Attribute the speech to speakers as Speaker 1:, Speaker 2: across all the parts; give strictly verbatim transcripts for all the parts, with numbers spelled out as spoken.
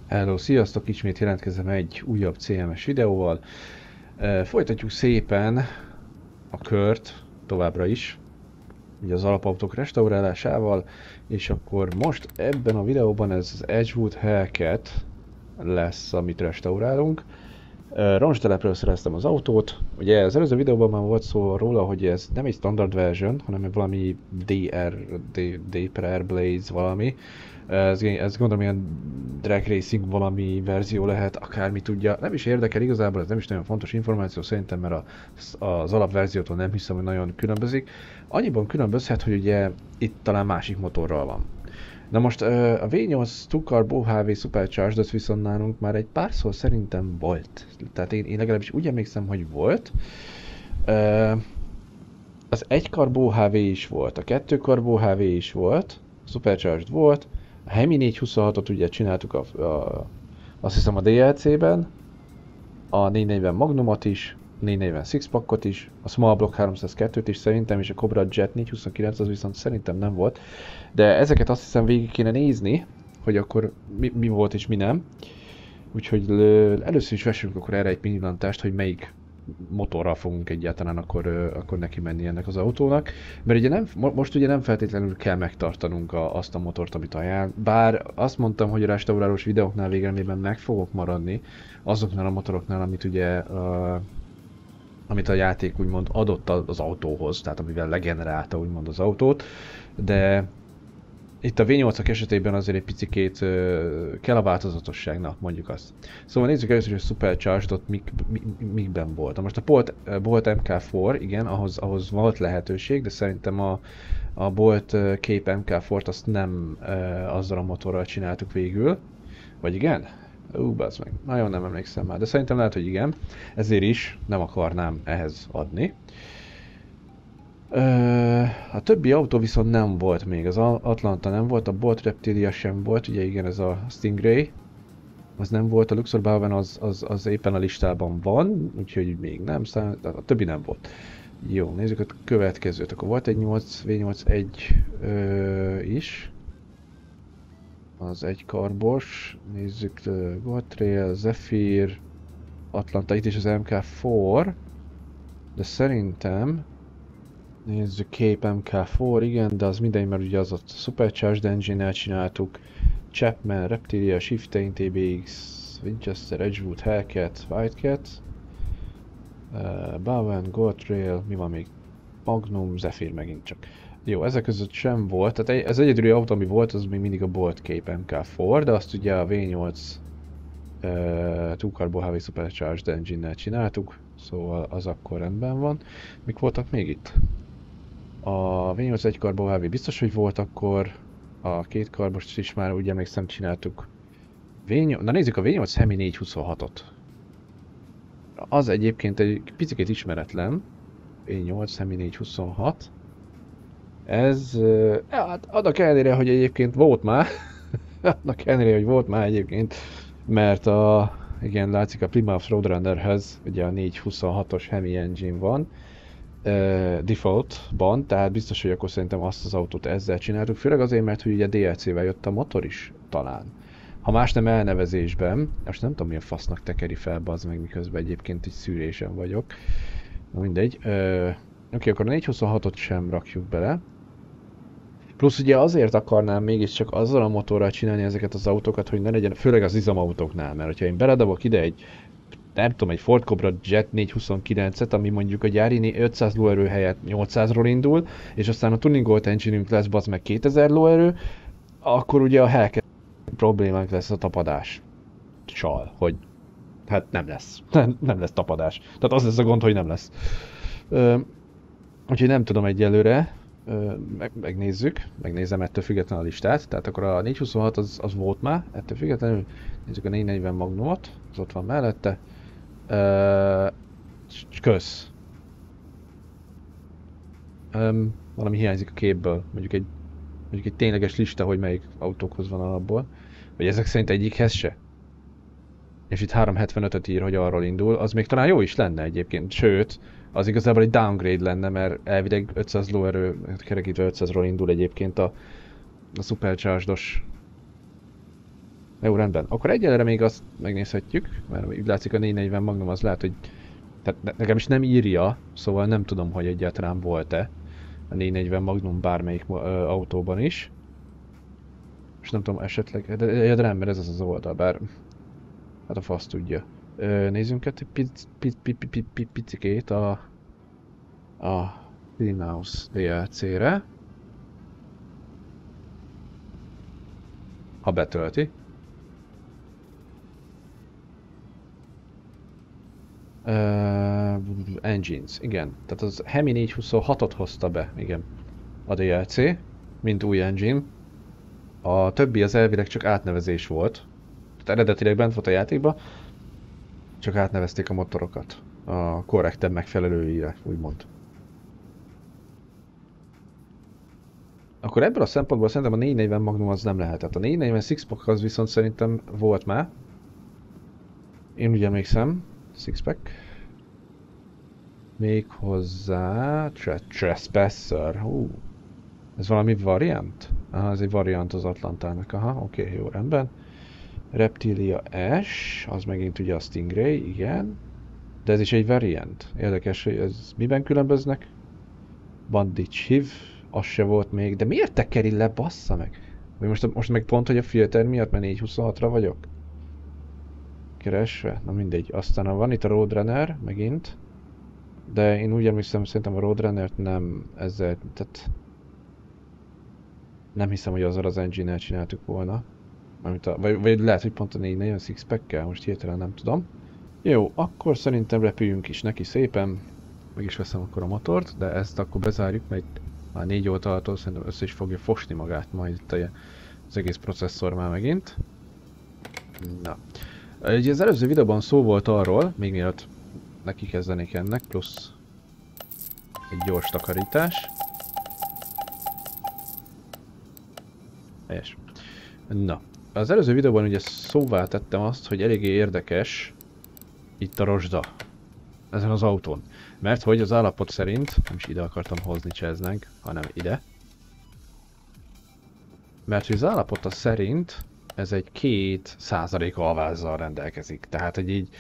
Speaker 1: Hello, sziasztok! Ismét jelentkezem egy újabb cé em es videóval. E, folytatjuk szépen a kört továbbra is, ugye az alapautók restaurálásával, és akkor most ebben a videóban ez az Edgewood Hellcat lesz, amit restaurálunk. E, Roncstelepről szereztem az autót. Ugye az előző videóban már volt szó róla, hogy ez nem egy standard version, hanem valami dé er, Deeper Blaze valami. Ez, ez gondolom ilyen drag racing valami verzió lehet, akármi tudja. Nem is érdekel igazából, ez nem is nagyon fontos információ szerintem, mert a, az alapverziótól nem hiszem, hogy nagyon különbözik. Annyiban különbözhet, hogy ugye itt talán másik motorral van. Na most a vé nyolc Two-Carb há vé Supercharged viszont nálunk már egy párszor szerintem volt. Tehát én, én legalábbis úgy emlékszem, hogy volt. Az egy Carb há vé is volt, a kettő Carb há vé is volt, Supercharged volt, a Hemi négyszázhuszonhatot ugye csináltuk a, a, azt hiszem a dé el cé-ben, a négyszáznegyven Magnumot is, négyszáznegyven Sixpackot is, a Small Block háromszázkettőt is szerintem, és a Cobra Jet négyszázhuszonkilenc az viszont szerintem nem volt. De ezeket azt hiszem végig kéne nézni, hogy akkor mi, mi volt és mi nem. Úgyhogy először is vessünk akkor erre egy pillantást, hogy melyik motorral fogunk egyáltalán akkor, akkor neki menni ennek az autónak. Mert ugye nem, most ugye nem feltétlenül kell megtartanunk a, azt a motort, amit ajánl. Bár azt mondtam, hogy a restaurálós videóknál végelmében meg fogok maradni azoknál a motoroknál, amit ugye uh, amit a játék úgymond adott az autóhoz, tehát amivel legenerálta úgymond az autót, de itt a vé nyolcak esetében azért egy picikét uh, kell a változatosságnak, mondjuk azt. Szóval nézzük először, hogy a Supercharged-ot mik, mi, mikben volt. Most a Bolt, Bolt em ká négy, igen, ahhoz, ahhoz volt lehetőség, de szerintem a, a Bolt Cape em ká négyet azt nem uh, azzal a motorral csináltuk végül. Vagy igen? Ú, bazd meg, nagyon nem emlékszem már, de szerintem lehet, hogy igen. Ezért is nem akarnám ehhez adni. A többi autó viszont nem volt még, az Atlanta nem volt, a Bolt Reptilia sem volt, ugye igen, ez a Stingray. Az nem volt, a Luxor Bauven az, az, az éppen a listában van, úgyhogy még nem, a többi nem volt. Jó, nézzük a következőt, akkor volt egy nyolc vé nyolc egy ö, is. Az egy karbos, nézzük, Gold Trail, Zephyr, Atlanta, itt is az em ká négy, de szerintem nézzük, Cape em ká négy, igen, de az mindegy, mert ugye az a Supercharged Engine-nel csináltuk, Chapman, Reptilia, Shiftain, té bé iksz, Winchester, Edgewood, Hellcat, Wildcat, uh, Bowen, Gold Trail, mi van még? Magnum, Zephyr megint csak. Jó, ezek között sem volt, tehát ez egyedüli autó, ami volt, az még mindig a Bolt Cape em ká négy, de azt ugye a vé nyolc uh, Two-Carb há vé Supercharged Engine-nel csináltuk, szóval az akkor rendben van. Mik voltak még itt? A vé nyolc egy Carb há vé biztos, hogy volt akkor, a két karbos is már úgy emlékszem csináltuk. vé nyolc, na nézzük a vé nyolc Hemi négyszázhuszonhatot. Az egyébként egy picit ismeretlen, vé nyolc Hemi négyszázhuszonhat. Ez, hát annak ellenére, hogy egyébként volt már, annak ellenére, hogy volt már egyébként, mert a, igen, látszik a Plymouth Roadrunnerhez, ugye a négyszázhuszonhatos Hemi engine van, uh, defaultban, tehát biztos, hogy akkor szerintem azt az autót ezzel csináltuk, főleg azért, mert hogy ugye dé el cé-vel jött a motor is, talán. Ha más nem elnevezésben, most nem tudom, milyen fasznak tekeri fel, bazd meg, miközben egyébként egy szűrésen vagyok. Na mindegy. Uh, Oké, akkor a négyszázhuszonhatot sem rakjuk bele. Plusz ugye azért akarnám mégiscsak azzal a motorral csinálni ezeket az autókat, hogy ne legyen, főleg az izomautóknál, mert hogyha én beledobok ide egy, nem tudom, egy Ford Cobra Jet négyszázhuszonkilencet, ami mondjuk a gyári ötszáz lóerő helyett nyolcszázról indul, és aztán a tuningolt engine-ünk lesz, bazd meg kétezer lóerő, akkor ugye a Hellcat problémánk lesz a tapadás. Csal, hogy hát nem lesz. Nem, nem lesz tapadás. Tehát az lesz a gond, hogy nem lesz. Ö, úgyhogy nem tudom egyelőre. Meg, megnézzük, megnézem ettől függetlenül a listát, tehát akkor a négyszázhuszonhat az, az volt már, ettől függetlenül nézzük a négyszáznegyven Magnumot, az ott van mellette. Uh, kösz. Um, valami hiányzik a képből, mondjuk egy, mondjuk egy tényleges lista, hogy melyik autókhoz van alapból, vagy ezek szerint egyikhez se. És itt háromszázhetvenötöt ír, hogy arról indul, az még talán jó is lenne egyébként, sőt, az igazából egy downgrade lenne, mert elvileg ötszáz lóerő, kerekítve ötszázról indul egyébként a, a Supercharged-os Jó, rendben. Akkor egyelőre még azt megnézhetjük, mert úgy látszik a négyszáznegyven Magnum az lehet, hogy... Tehát nekem is nem írja, szóval nem tudom, hogy egyáltalán volt-e a négyszáznegyven Magnum bármelyik ö, autóban is. És nem tudom, esetleg... De, de, de nem, mert ez az az oldal, bár... Hát a fasz tudja. Ö, nézzünk egy pic, pic, pic, pic, pic, pic, picikét a... A... Greenhouse dé el cé-re. Ha betölti. Uh, engines, igen. Tehát az Hemi négyszázhuszonhatot hozta be, igen. A dé el cé, mint új engine. A többi az elvileg csak átnevezés volt. Tehát eredetileg bent volt a játékban, csak átnevezték a motorokat. A korrektebb megfelelőire, úgymond. Akkor ebből a szempontból szerintem a négyszáznegyven Magnum az nem lehetett. A négyszáznegyven Sixpack az viszont szerintem volt már. Én úgy emlékszem. Sixpack. Még hozzá... Trespasser. Hú. Ez valami variant? Aha, ez egy variant az Atlantának. Aha, oké, okay, jó, rendben. Reptilia Ash, az megint ugye a Stingray, igen. De ez is egy variant. Érdekes, hogy ez miben különböznek? Bandit Chief, az se volt még. De miért tekeri le, bassza meg? Vagy most, most meg pont, hogy a filter miatt, mert négyszázhuszonhatra vagyok? Keresve? Na mindegy. Aztán van itt a Roadrunner, megint. De én úgy emlékszem, szerintem a Roadrunnert nem ezzel, tehát... Nem hiszem, hogy azzal az engine-nel csináltuk volna. A, vagy, vagy lehet, hogy pont a négyszáznegyven Sixpack-kel, most hirtelen nem tudom. Jó, akkor szerintem repüljünk is neki szépen. Meg is veszem akkor a motort, de ezt akkor bezárjuk, mert már négy oldaltól szerintem össze is fogja fosni magát majd itt az egész processzor már megint. Na. Ugye az előző videóban szó volt arról, még mielőtt neki kezdenék ennek, plusz egy gyors takarítás. Helyes. Na. Az előző videóban ugye szóvá tettem azt, hogy eléggé érdekes itt a rozsda ezen az autón. Mert hogy az állapot szerint, nem is ide akartam hozni Cheznek, hanem ide. Mert hogy az állapota szerint ez egy két százalék alvázzal rendelkezik. Tehát egy így...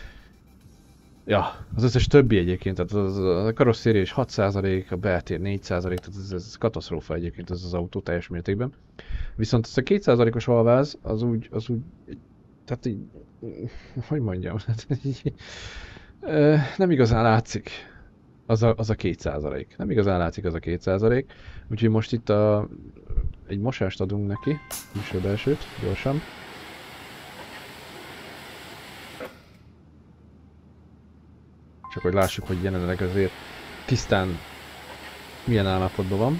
Speaker 1: Ja, az összes többi egyébként, tehát az, a karosszéria is hat százalék, a beltér négy százalék, tehát ez, ez katasztrófa egyébként ez az autó teljes mértékben. Viszont ez a két százalékos alváz, az úgy, az úgy, tehát így, hogy mondjam, nem igazán látszik az a, az a két százalék. Nem igazán látszik az a két százalék. Úgyhogy most itt a, egy mosást adunk neki, külső belsőt, gyorsan. Csak hogy lássuk, hogy jelenleg azért tisztán milyen állapotban van.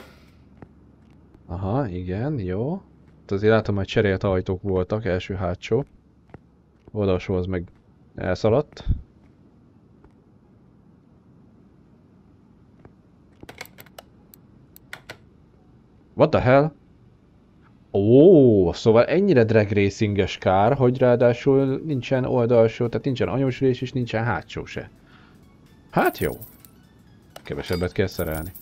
Speaker 1: Aha, igen, jó. Azért látom, hogy cserélt ajtók voltak, első-hátsó. Oldalsó az meg elszaladt. What the hell? Ó, szóval ennyire drag racinges kár, hogy ráadásul nincsen oldalsó, tehát nincsen anyósülés és nincsen hátsó se. Hát jó. Kevesebbet kell szerelni.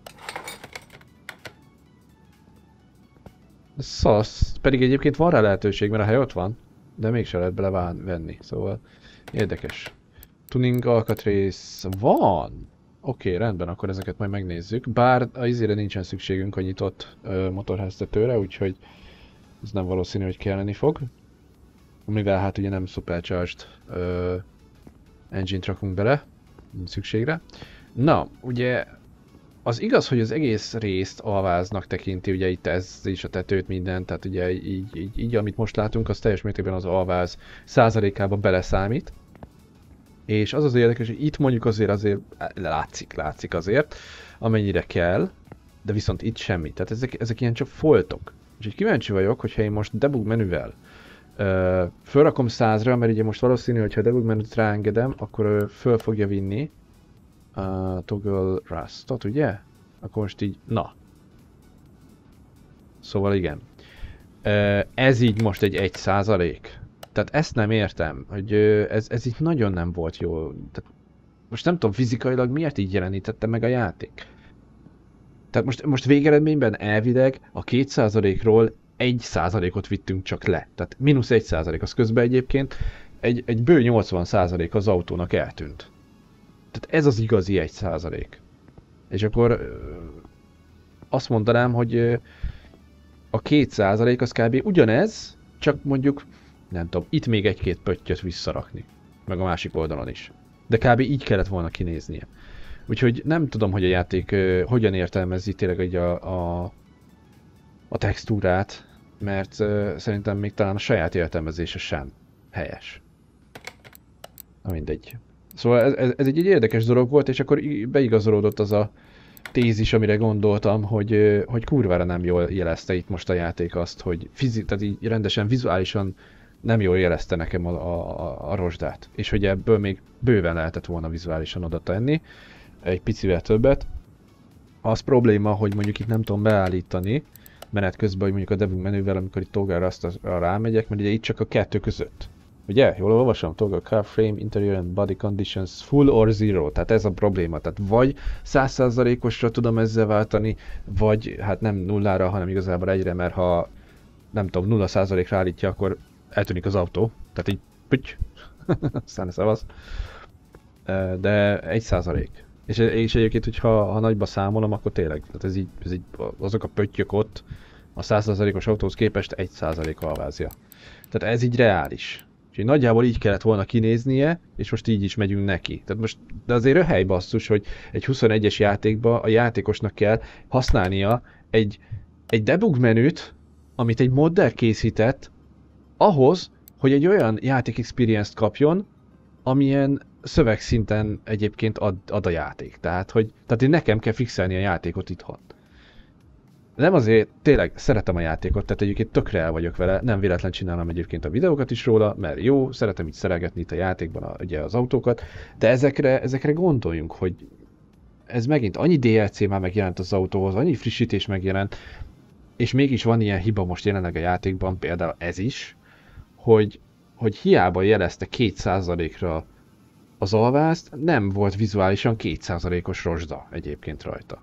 Speaker 1: Szasz, pedig egyébként van rá lehetőség, mert a hely ott van, de mégse lehet bele venni, szóval érdekes. Tuning alkatrész van. Oké, okay, rendben, akkor ezeket majd megnézzük. Bár az izére nincsen szükségünk a nyitott ö, motorháztetőre, úgyhogy ez nem valószínű, hogy kelleni fog. Mivel hát ugye nem supercharged ö, engine-t rakunk bele, nincs szükségre. Na, ugye az igaz, hogy az egész részt alváznak tekinti, ugye itt ez is a tetőt, minden, tehát ugye így, így, így amit most látunk, az teljes mértékben az alváz százalékába beleszámít. És az az érdekes, hogy itt mondjuk azért azért látszik, látszik azért, amennyire kell, de viszont itt semmi. Tehát ezek, ezek ilyen csak foltok. Úgyhogy kíváncsi vagyok, hogyha én most debug menüvel ö, fölrakom százra, mert ugye most valószínű, hogy ha debug menüt ráengedem, akkor ö, föl fogja vinni a toggle rustot, ugye? Akkor most így, na. Szóval igen. Ö, ez így most egy egy százalék. Tehát ezt nem értem, hogy ez, ez itt nagyon nem volt jó. Tehát most nem tudom fizikailag miért így jelenítette meg a játék. Tehát most, most végeredményben elvileg a két százalékról egy százalékot vittünk csak le. Tehát mínusz egy százalék, az közben egyébként egy, egy bő nyolcvan százalék az autónak eltűnt. Tehát ez az igazi egy százalék. És akkor azt mondanám, hogy a két százalék az kb. Ugyanez, csak mondjuk, nem tudom, itt még egy-két pöttyöt visszarakni. Meg a másik oldalon is. De kb. Így kellett volna kinéznie. Úgyhogy nem tudom, hogy a játék uh, hogyan értelmezi tényleg egy a, a, a textúrát, mert uh, szerintem még talán a saját értelmezése sem helyes. Na mindegy. Szóval ez, ez, ez egy, egy érdekes dolog volt, és akkor beigazolódott az a tézis, amire gondoltam, hogy, hogy kurvára nem jól jelezte itt most a játék azt, hogy fizi- tehát így rendesen, vizuálisan nem jól jelezte nekem a, a, a rozsdát. És hogy ebből még bőven lehetett volna vizuálisan oda tenni, egy picivel többet. Az probléma, hogy mondjuk itt nem tudom beállítani menet közben, hogy mondjuk a debug menüvel, amikor itt toggle-ra azt rámegyek, mert ugye itt csak a kettő között. Ugye? Jól olvasom? Toggle car frame, interior and body conditions full or zero. Tehát ez a probléma. Tehát vagy száz százalékosra tudom ezzel váltani, vagy hát nem nullára, hanem igazából egyre, mert ha nem tudom, nulla százalékra állítja, akkor eltűnik az autó. Tehát így püty. Aztán szavasz. De egy százalék. És, és egyébként, hogyha ha nagyba számolom, akkor tényleg, tehát ez így, ez így azok a pöttyök ott a száz százalékos autóhoz képest egy százalék alvázja. Tehát ez így reális. Úgyhogy nagyjából így kellett volna kinéznie, és most így is megyünk neki. Tehát most, de azért röhely basszus, hogy egy huszonegyes játékban a játékosnak kell használnia egy, egy debug menüt, amit egy modder készített, ahhoz, hogy egy olyan játék experience-t kapjon, amilyen szövegszinten egyébként ad, ad a játék. Tehát, hogy tehát én nekem kell fixelni a játékot itthon. Nem azért, tényleg szeretem a játékot, tehát egyébként tökre el vagyok vele, nem véletlen csinálom egyébként a videókat is róla, mert jó, szeretem így szerelgetni itt a játékban a, ugye az autókat, de ezekre, ezekre gondoljunk, hogy ez megint annyi dé el cé már megjelent az autóhoz, annyi frissítés megjelent, és mégis van ilyen hiba most jelenleg a játékban, például ez is, hogy, hogy hiába jelezte két százalékra az alvázt, nem volt vizuálisan két százalékos rozsda egyébként rajta.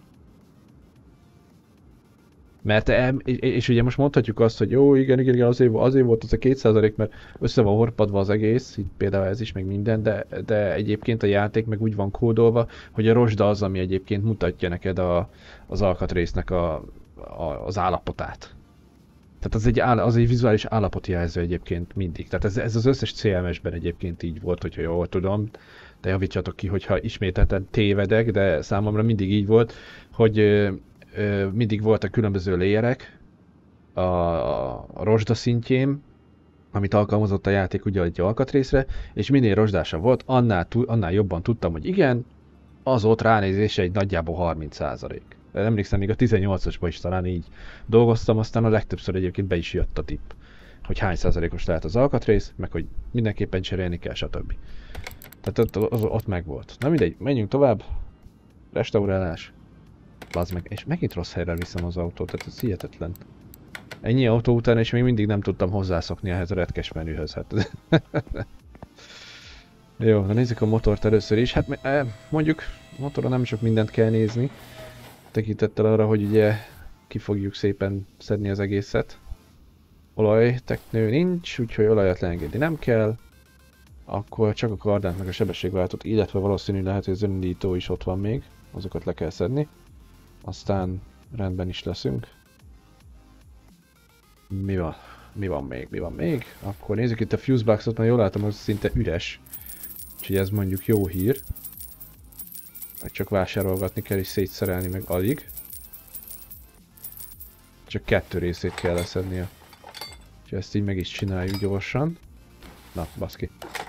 Speaker 1: Mert, és ugye most mondhatjuk azt, hogy jó, igen, igen, igen, azért, azért volt az a két százalék, mert össze van horpadva az egész, itt például ez is, meg minden, de, de egyébként a játék meg úgy van kódolva, hogy a rozsda az, ami egyébként mutatja neked a, az alkatrésznek a, a, az állapotát. Tehát az egy, áll, az egy vizuális állapotjelző egyébként mindig. Tehát ez, ez az összes cé em es-ben egyébként így volt, hogyha jól tudom. De javítsatok ki, hogyha ismételten tévedek, de számomra mindig így volt, hogy ö, ö, mindig voltak különböző layerek a, a, a rozsda szintjén, amit alkalmazott a játék ugye egy alkatrészre, és minél rozsdásabb volt, annál, annál jobban tudtam, hogy igen, az ott ránézése egy nagyjából harminc százalék. Emlékszem, még a tizennyolcasban is talán így dolgoztam, aztán a legtöbbször egyébként be is jött a tipp, hogy hány százalékos lehet az alkatrész, meg hogy mindenképpen cserélni kell, stb. Tehát ott, ott, ott meg volt. Na mindegy, menjünk tovább. Restaurálás. Bazd meg, és megint rossz helyre viszem az autót, tehát ez hihetetlen. Ennyi autó után, és még mindig nem tudtam hozzászokni ehhez a retkes menühöz. Hát. Jó, na nézzük a motort először is. Hát mondjuk motorra nem sok mindent kell nézni. Tekintettel arra, hogy ugye ki fogjuk szépen szedni az egészet. Olajteknő nincs, úgyhogy olajat leengedni nem kell. Akkor csak a kardánt meg a sebességváltót, illetve valószínű lehet, hogy az önindító is ott van még. Azokat le kell szedni. Aztán rendben is leszünk. Mi van? Mi van még? Mi van még? Akkor nézzük itt a fuse boxot, mert jól látom, hogy szinte üres. Úgyhogy ez mondjuk jó hír. Meg csak vásárolgatni kell és szétszerelni meg alig. Csak kettő részét kell leszednie. Úgyhogy ezt így meg is csináljuk gyorsan. Na, baszki.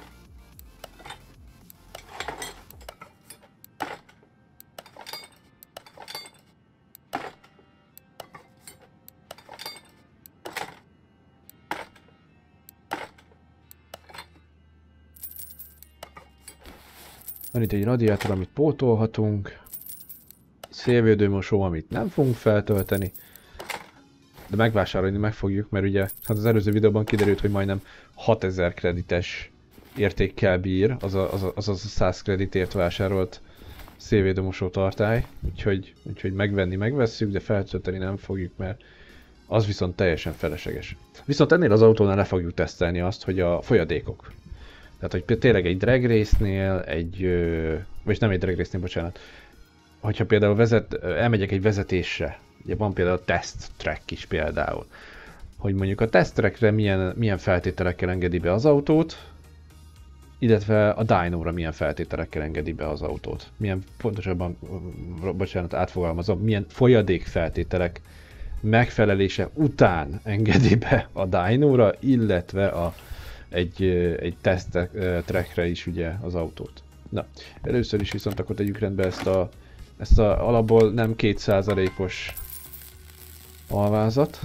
Speaker 1: Van itt egy radiátor, amit pótolhatunk. Szélvédőmosó, amit nem fogunk feltölteni. De megvásárolni meg fogjuk, mert ugye hát az előző videóban kiderült, hogy majdnem hatezer kredites értékkel bír, az a, az a, az a száz kreditért vásárolt szélvédőmosó tartály. Úgyhogy, úgyhogy megvenni megvesszük, de feltölteni nem fogjuk, mert Az viszont teljesen felesleges. Viszont ennél az autónál le fogjuk tesztelni azt, hogy a folyadékok. Tehát, hogy tényleg egy drag race-nél, egy... vagy nem egy drag race-nél, bocsánat. Hogyha például vezet, elmegyek egy vezetésre, ugye van például a test track is például. Hogy mondjuk a test trackre milyen, milyen feltételekkel engedi be az autót, illetve a dyno-ra milyen feltételekkel engedi be az autót. Milyen, pontosabban, bocsánat, átfogalmazom, milyen folyadék feltételek megfelelése után engedi be a dyno-ra, illetve a, egy, egy test trackre is ugye az autót. Na, először is viszont akkor tegyük rendbe ezt a, ezt a alapból nem két százalékos alvázat.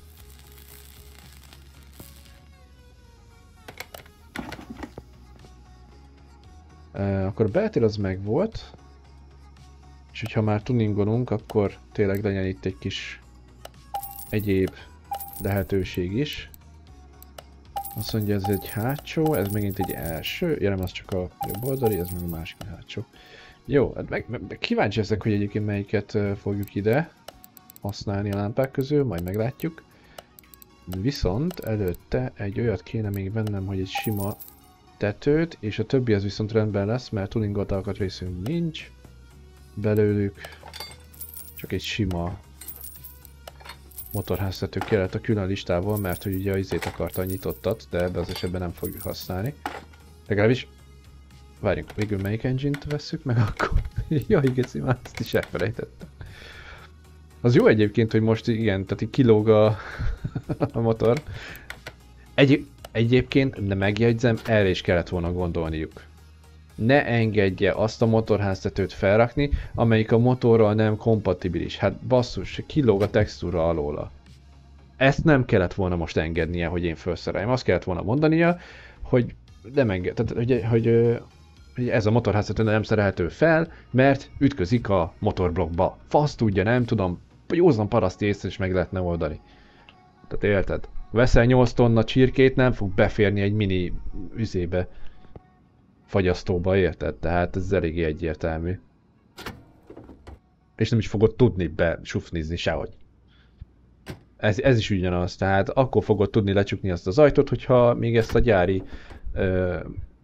Speaker 1: Uh, akkor a beltér az meg volt, és hogyha már tuningolunk, akkor tényleg legyen itt egy kis egyéb lehetőség is. Azt mondja, ez egy hátsó, ez megint egy első, ja nem, az csak a jobb oldali, ez meg a másik hátsó. Jó, hát meg, meg kíváncsi leszek, hogy egyébként melyiket uh, fogjuk ide használni a lámpák közül, majd meglátjuk. Viszont előtte egy olyat kéne még vennem, hogy egy sima tetőt, és a többi az viszont rendben lesz, mert tuningolt alkatrészünk nincs belőlük, csak egy sima motorháztető kellett a külön listából, mert hogy ugye a izét akarta a nyitottat, de ebben az esetben nem fogjuk használni. Legalábbis, várjunk, végül melyik engine-t vesszük meg akkor? Jaj, geci, már ezt is elfelejtettem. Az jó egyébként, hogy most igen, tehát így kilóg a, a motor. Egy, egyébként, de megjegyzem, erre is kellett volna gondolniuk. Ne engedje azt a motorháztetőt felrakni, amelyik a motorral nem kompatibilis. Hát basszus, kilóg a textúra alóla. Ezt nem kellett volna most engednie, hogy én felszereljem. Azt kellett volna mondania, hogy nem enged, tehát, hogy, hogy, hogy ez a motorháztető nem szerelhető fel, mert ütközik a motorblokkba. Fasz tudja, nem tudom, józan paraszti észre is meg lehetne oldani. Tehát érted? Veszel nyolc tonna csirkét, nem fog beférni egy mini üzébe, fagyasztóba, érted? Tehát ez eléggé egyértelmű. És nem is fogod tudni besufnizni sehogy. Ez, ez is ugyanaz, tehát akkor fogod tudni lecsukni azt az ajtót, hogyha még ezt a gyári ö,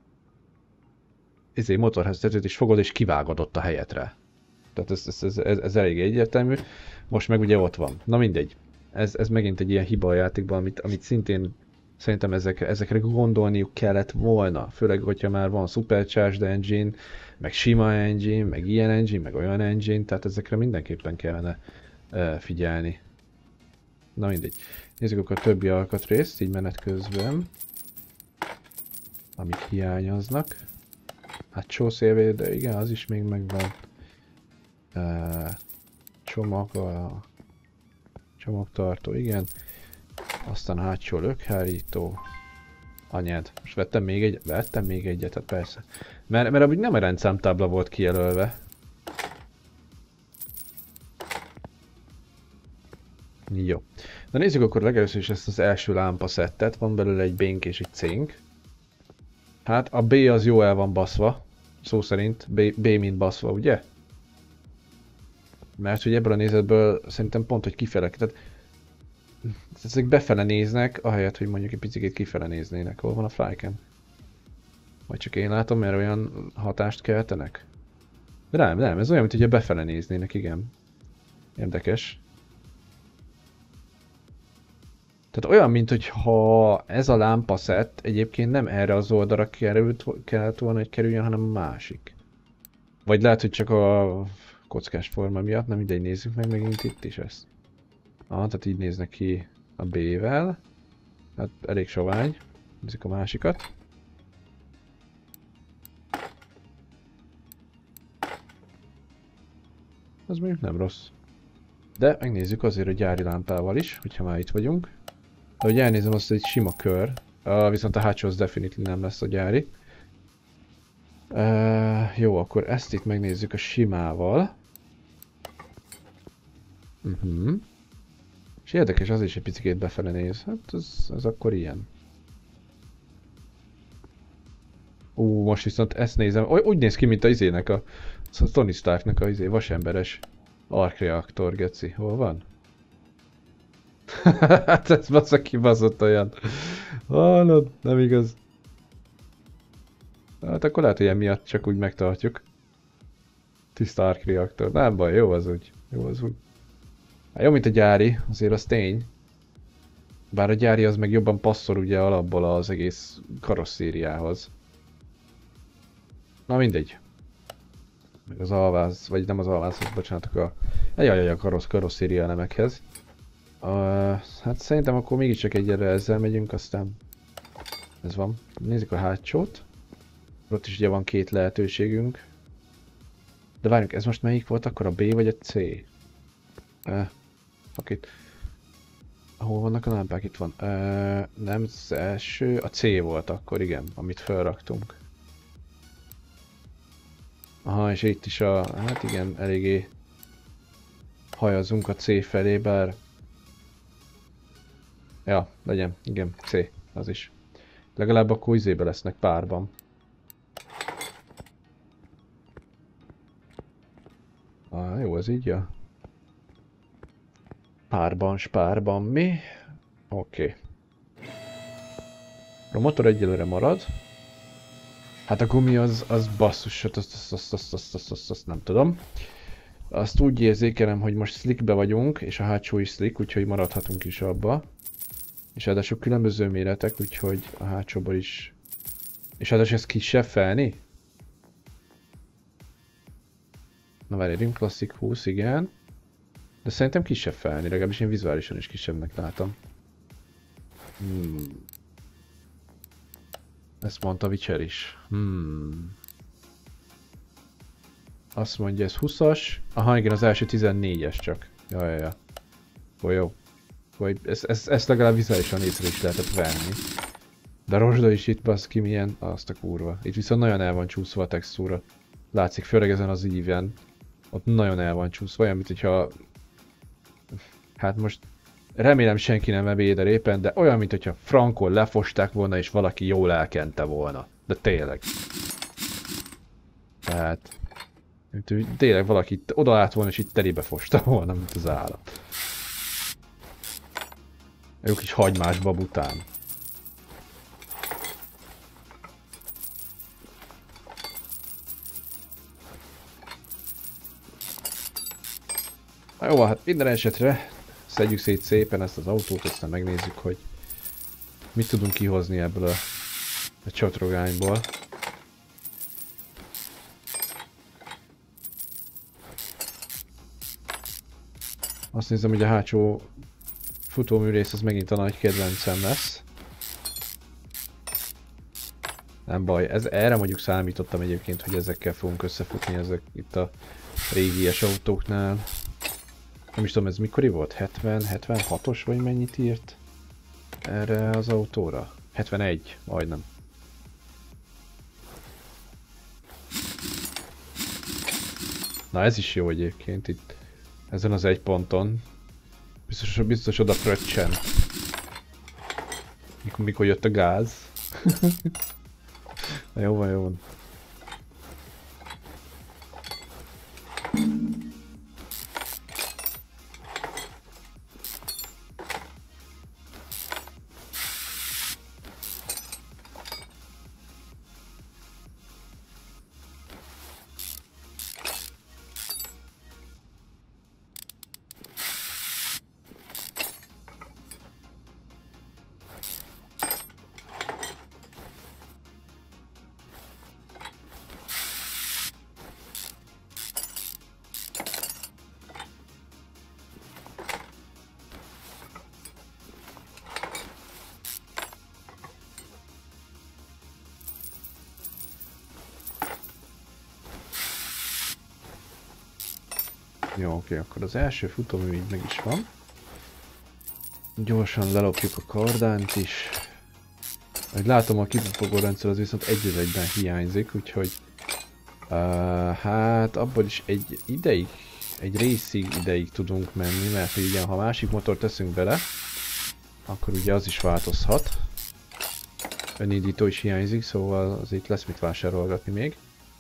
Speaker 1: izé, motorháztetőt is fogod és kivágod ott a helyedre. Tehát ez, ez, ez, ez, ez elég egyértelmű. Most meg ugye ott van. Na mindegy. Ez, ez megint egy ilyen hiba a játékban, amit, amit szintén szerintem ezek, ezekre gondolniuk kellett volna. Főleg, hogyha már van Supercharged engine, meg sima engine, meg ilyen engine, meg olyan engine, tehát ezekre mindenképpen kellene uh, figyelni. Na mindegy. Nézzük akkor a többi alkatrészt, így menet közben. Amik hiányoznak. Hát csószélvédő, de igen, az is még megvan. Uh, csomag, a csomagtartó, igen. Aztán hátsó lökhárító. Anyád, most vettem még egy, vettem még egyet, hát persze. Mert, mert amúgy nem a rendszámtábla volt kijelölve. Jó. Na nézzük akkor legelőször is ezt az első lámpaszettet. Van belőle egy bénk és egy cénk. Hát a B az jó el van baszva. Szó szerint B, B mint baszva, ugye? Mert hogy ebből a nézetből szerintem pont, hogy kifele. Tehát ezek befele néznek, ahelyett, hogy mondjuk egy picit kifele néznének. Hol van a flycam? Vagy csak én látom, mert olyan hatást keltenek? De nem, nem, ez olyan, mint hogyha befele néznének, igen. Érdekes. Tehát olyan, mint hogyha ez a lámpaszett egyébként nem erre az oldalra került, kellett volna, hogy kerüljön, hanem a másik. Vagy lehet, hogy csak a kockás forma miatt, nem mindegy, nézzük meg megint itt is ezt. Ah, tehát így néznek ki a B-vel. Hát elég sovány. Nézzük a másikat. Az mondjuk nem rossz. De megnézzük azért a gyári lámpával is, hogyha már itt vagyunk. De hogy elnézem, azt egy sima kör. Uh, viszont a hátsó az definitely nem lesz a gyári. Uh, jó, akkor ezt itt megnézzük a simával. Uh-huh. És érdekes, az is egy picit befele néz. Hát ez, ez akkor ilyen. Ú, most viszont ezt nézem. Úgy néz ki, mint a izének, a, a Tony Starknak a izé, vasemberes arc reaktor, geci. Hol van? Hát ez bassza kibaszott olyan. Hallod? Nem igaz. Hát akkor lehet, hogy emiatt csak úgy megtartjuk. Tiszta arc reaktor. Nem baj, jó az úgy. Jó az úgy. Hát jó, mint a gyári, azért az tény. Bár a gyári az meg jobban passzol ugye alapból az egész karosszériához. Na mindegy. Meg az alváz, vagy nem az alvázhoz, bocsánatok a... Jajjaj, a karossz, karosszéria elemekhez. Uh, hát szerintem akkor mégiscsak egyre ezzel megyünk, aztán... Ez van. Nézzük a hátsót. Ott is ugye van két lehetőségünk. De várjunk, ez most melyik volt akkor, a B vagy a C? Uh, Oké. Hol vannak a lámpák? Itt van. Uh, nem, az első, a C volt akkor, igen, amit felraktunk. Aha, és itt is a, hát igen, eléggé hajazunk a C felé, bár... Ja, legyen, igen, C, az is. Legalább akkor izébe lesznek párban. Ah, jó, ez így, ja. Párban, spárban mi? Oké. Okay. A motor egyelőre marad. Hát a gumi az, az basszus, azt, azt, azt, azt, azt, azt, azt, azt nem tudom. Azt úgy érzékelem, hogy most slickbe vagyunk, és a hátsó is slick, úgyhogy maradhatunk is abba. És ráadásul különböző méretek, úgyhogy a hátsóban is... És ráadásul ez kisebb felni? Na várj, Rim Classic húsz, igen. De szerintem kisebb felni, legalábbis én vizuálisan is kisebbnek látom. Hmm. Ezt mondta Witcher is. Hmm. Azt mondja, ez húszas. Aha, igen, az első tizennégyes csak. Jaj, jaj, jaj. Ó, jó. Vagy ezt, ezt, ezt legalább vizuálisan észre is lehetett venni. De a rozsda is itt basz ki milyen, azt a kurva. Itt viszont nagyon el van csúszva a textúra. Látszik, főleg ezen az íven. Ott nagyon el van csúszva, olyan, mint hogyha... Hát most... Remélem senki nem ebédel éppen, de olyan, mint hogyha frankon lefosták volna és valaki jól elkente volna. De tényleg. Tehát... Tényleg valaki odaállt volna és itt terébe fosta volna, mint az állat. Jó kis hagymás bab után. Na jó, hát minden esetre szedjük szét szépen ezt az autót, aztán megnézzük, hogy mit tudunk kihozni ebből a, a csatrogányból. Azt nézem, hogy a hátsó futóműrész az megint a nagy kedvencem lesz. Nem baj, ez, erre mondjuk számítottam egyébként, hogy ezekkel fogunk összefutni, ezek itt a régies autóknál. Nem is tudom, ez mikori volt? hetven, hetvenhatos vagy mennyit írt erre az autóra? hetvenegy, majdnem. Na ez is jó egyébként itt, ezen az egy ponton. Biztos, biztos oda fröccsen. Mikor, mikor jött a gáz. Na jó van, jó van. Jó, oké, akkor az első futómű így meg is van. Gyorsan lelopjuk a kardánt is. Ahogy látom, a kipufogó rendszer az viszont egy egyben hiányzik, úgyhogy... Uh, hát abból is egy ideig, egy részig ideig tudunk menni, mert hogy igen, ha másik motort teszünk bele, akkor ugye az is változhat. Önindító is hiányzik, szóval az itt lesz mit vásárolgatni még.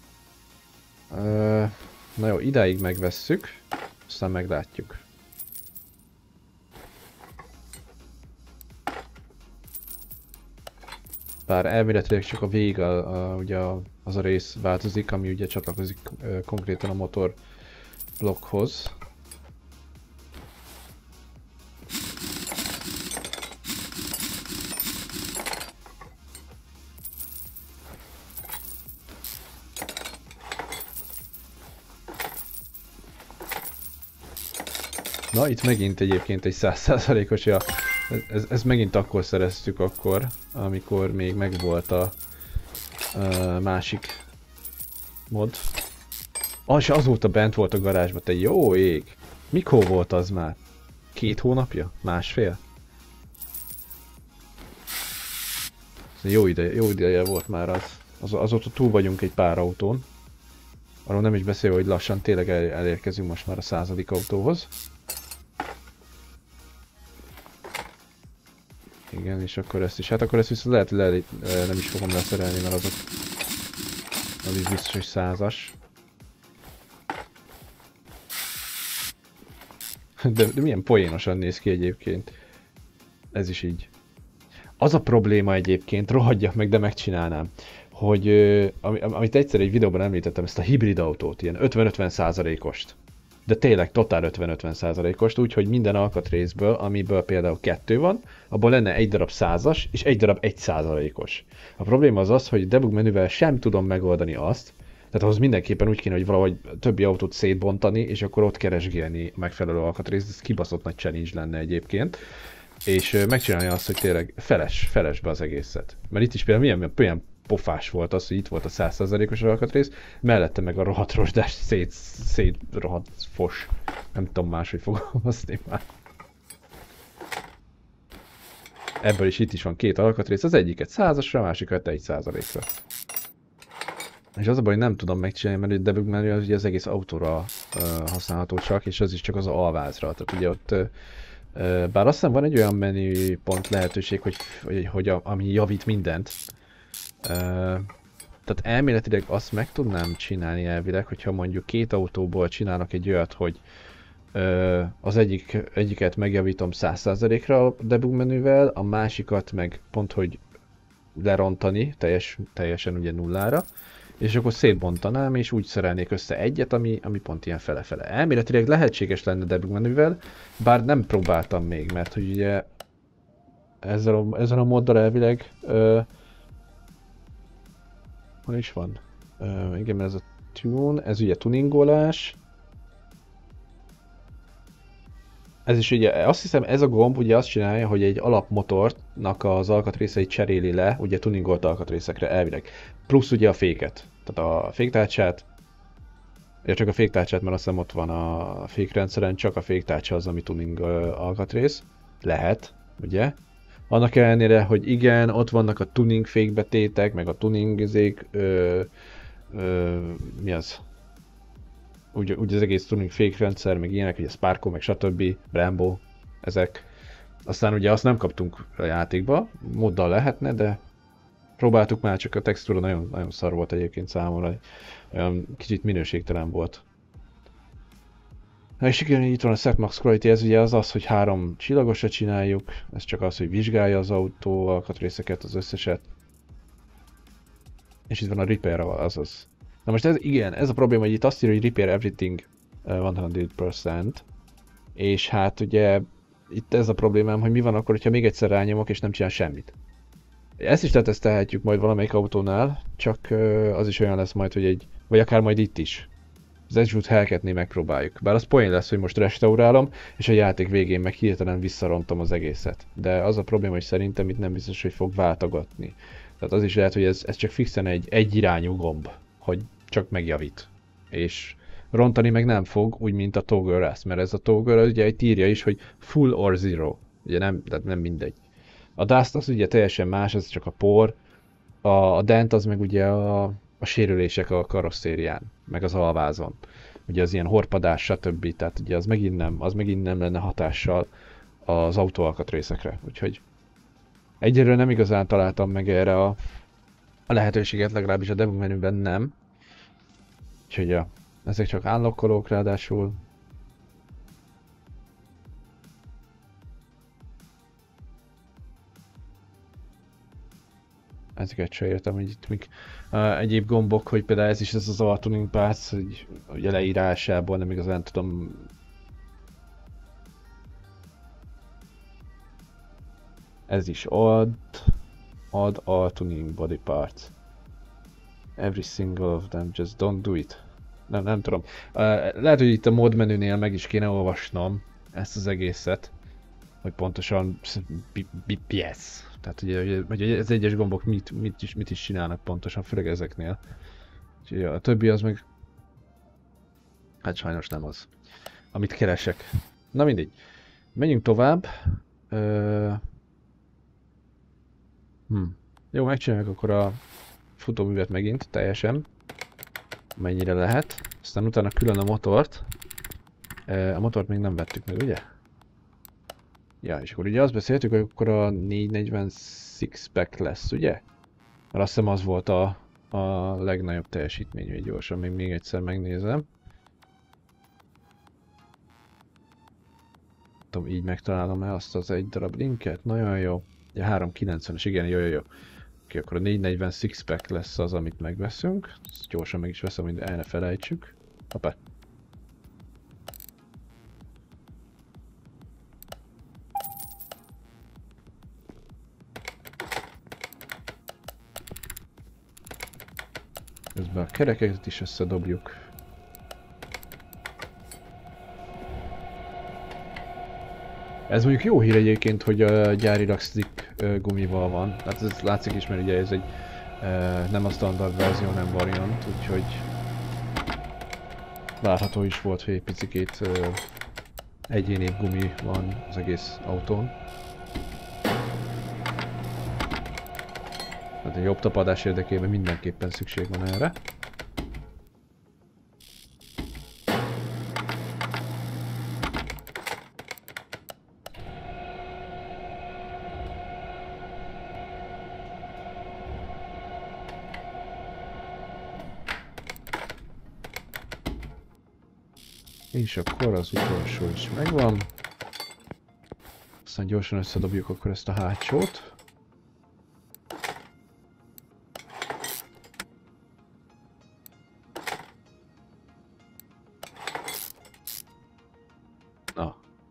Speaker 1: Uh, na jó, idáig megvesszük, aztán meglátjuk. Bár elméletileg csak a vég, a, a, ugye az a rész változik, ami ugye csatlakozik ö, konkrétan a motor blokkhoz. Na, itt megint egyébként egy száz százalékos, ja, ez, ez megint akkor szereztük akkor, amikor még megvolt a uh, másik mod. Ah, és azóta bent volt a garázsban, te jó ég! Mikor volt az már? Két hónapja? Másfél? Jó ideje, jó ideje volt már az. az. Azóta túl vagyunk egy pár autón. Arról nem is beszél, hogy lassan tényleg el, elérkezünk most már a századik autóhoz. Igen, és akkor ezt is. Hát akkor ezt viszont lehet, hogy le, nem is fogom leszerelni, mert azok... Az is biztos, hogy százas. De, de milyen poénosan néz ki egyébként. Ez is így. Az a probléma egyébként, rohadjak meg, de megcsinálnám, hogy ami, amit egyszer egy videóban említettem, ezt a hibrid autót, ilyen ötven-ötven százalékost. De tényleg totál ötven-ötven százalékost, úgyhogy minden alkatrészből, amiből például kettő van, abból lenne egy darab százas és egy darab egy százalékos. A probléma az az, hogy debug menüvel sem tudom megoldani azt, tehát ahhoz mindenképpen úgy kéne, hogy valahogy többi autót szétbontani, és akkor ott keresgélni a megfelelő alkatrészt, ez kibaszott nagy challenge lenne egyébként. És megcsinálni azt, hogy tényleg feles, feles be az egészet. Mert itt is például milyen, milyen pofás volt az, hogy itt volt a száz százalékos alkatrész, mellette meg a rohadt rozsdás szét, szét rohadt fos. Nem tudom máshogy fogalmazni már. Ebből is itt is van két alkatrész, az egyiket százasra, a másikat egy százalékra. És az a baj, hogy nem tudom megcsinálni, mert a debug menü az ugye az egész autóra uh, használható csak, és az is csak az alvázra. Tehát ugye ott uh, bár azt hiszem van egy olyan menüpont lehetőség, hogy, hogy, hogy a, ami javít mindent. Uh, tehát elméletileg azt meg tudnám csinálni elvileg, hogyha mondjuk két autóból csinálok egy olyat, hogy uh, az egyik, egyiket megjavítom száz százalékra a debug menüvel, a másikat meg pont, hogy lerontani teljes, teljesen ugye nullára. És akkor szétbontanám, és úgy szerelnék össze egyet, ami, ami pont ilyen fele-fele. Elméletileg lehetséges lenne debug menüvel, bár nem próbáltam még, mert hogy ugye ezzel a, ezzel a moddal elvileg ö, hol is van? Ö, igen, ez a tune, ez ugye tuningolás. Ez is ugye, azt hiszem ez a gomb ugye azt csinálja, hogy egy alapmotornak az alkatrészeit cseréli le, ugye tuningolt alkatrészekre elvileg. Plusz ugye a féket. Tehát a féktárcsát, ja csak a féktárcsát, mert azt hiszem ott van a fékrendszeren, csak a féktárcsa az, ami tuning alkatrész. Lehet, ugye? Annak ellenére, hogy igen, ott vannak a tuning fékbetétek, meg a tuning izék, ö, ö, mi az? Úgy, úgy az egész tuning fékrendszer, meg ilyenek, ugye Sparko, meg stb. Brembo, ezek. Aztán ugye azt nem kaptunk a játékba, moddal lehetne, de próbáltuk már, csak a textúra nagyon, nagyon szar volt egyébként számomra, olyan kicsit minőségtelen volt. Na és igen, itt van a Set Max Quality, ez ugye az az, hogy három csillagosra csináljuk, ez csak az, hogy vizsgálja az autó alkatrészeket, az összeset. És itt van a Repair, azaz. Na most ez igen, ez a probléma, hogy itt azt írja, hogy Repair Everything száz százalék. És hát ugye itt ez a problémám, hogy mi van akkor, hogyha még egyszer rányomok és nem csinál semmit. Ezt is letesztelhetjük majd valamelyik autónál, csak az is olyan lesz majd, hogy egy, vagy akár majd itt is. Az Edgewood Hellcat-nél megpróbáljuk. Bár az poén lesz, hogy most restaurálom, és a játék végén meg hirtelen visszarontom az egészet. De az a probléma, hogy szerintem itt nem biztos, hogy fog váltogatni. Tehát az is lehet, hogy ez, ez csak fixen egy egyirányú gomb, hogy csak megjavít. És rontani meg nem fog, úgy mint a Toggle Rust, mert ez a Toggle ugye egy írja is, hogy full or zero. Ugye nem, tehát nem mindegy. A Dust az ugye teljesen más, ez csak a por. A, a Dent az meg ugye a, a sérülések a karosszérián, meg az alvázon. Ugye az ilyen horpadás, stb. Tehát ugye az megint nem, az megint nem lenne hatással az autóalkatrészekre. Úgyhogy egyelőre nem igazán találtam meg erre a, a lehetőséget, legalábbis a debug menüben nem. Úgyhogy ja, ezek csak unlockolók ráadásul. Ezeket se értem, hogy itt mik uh, egyéb gombok, hogy például ez is ez az Altuning Pass, hogy ugye leírásából nem igazán tudom. Ez is add, add Altuning Body Parts. Every single of them, just don't do it. Nem, nem tudom. Uh, lehet, hogy itt a mod menünél meg is kéne olvasnom ezt az egészet, hogy pontosan bé es. Tehát ugye, ugye az egyes gombok mit, mit, is, mit is csinálnak pontosan, főleg ezeknél. Úgyhogy a többi az meg... Hát sajnos nem az, amit keresek. Na mindegy. Menjünk tovább. Uh... Hm. Jó, megcsináljuk akkor a futóművet megint, teljesen. Mennyire lehet. Aztán utána külön a motort. Uh, a motort még nem vettük meg, ugye? Ja, és akkor ugye azt beszéltük, hogy akkor a négyszáznegyven six-pack lesz, ugye? Mert azt hiszem az volt a, a legnagyobb teljesítményű, hogy gyorsan még, még egyszer megnézem. Tudom, így megtalálom-e azt az egy darab linket? Nagyon jó. Ja, háromszázkilencvenes, igen, jó, jó, jó. Oké, akkor a négyszáznegyven six-pack lesz az, amit megveszünk. Ezt gyorsan meg is veszem, hogy el ne felejtsük. Hoppá. Közben a kerekeket is összedobjuk. Ez mondjuk jó hír egyébként, hogy a gyárilag slick uh, gumival van. Hát ez látszik is, mert ugye ez egy uh, nem a standard verzió, nem variant, úgyhogy várható is volt, hogy egy picikét uh, egyénibb gumi van az egész autón. Tehát egy jobb tapadás érdekében mindenképpen szükség van erre. És akkor az utolsó is megvan. Aztán gyorsan összedobjuk akkor ezt a hátsót. Na.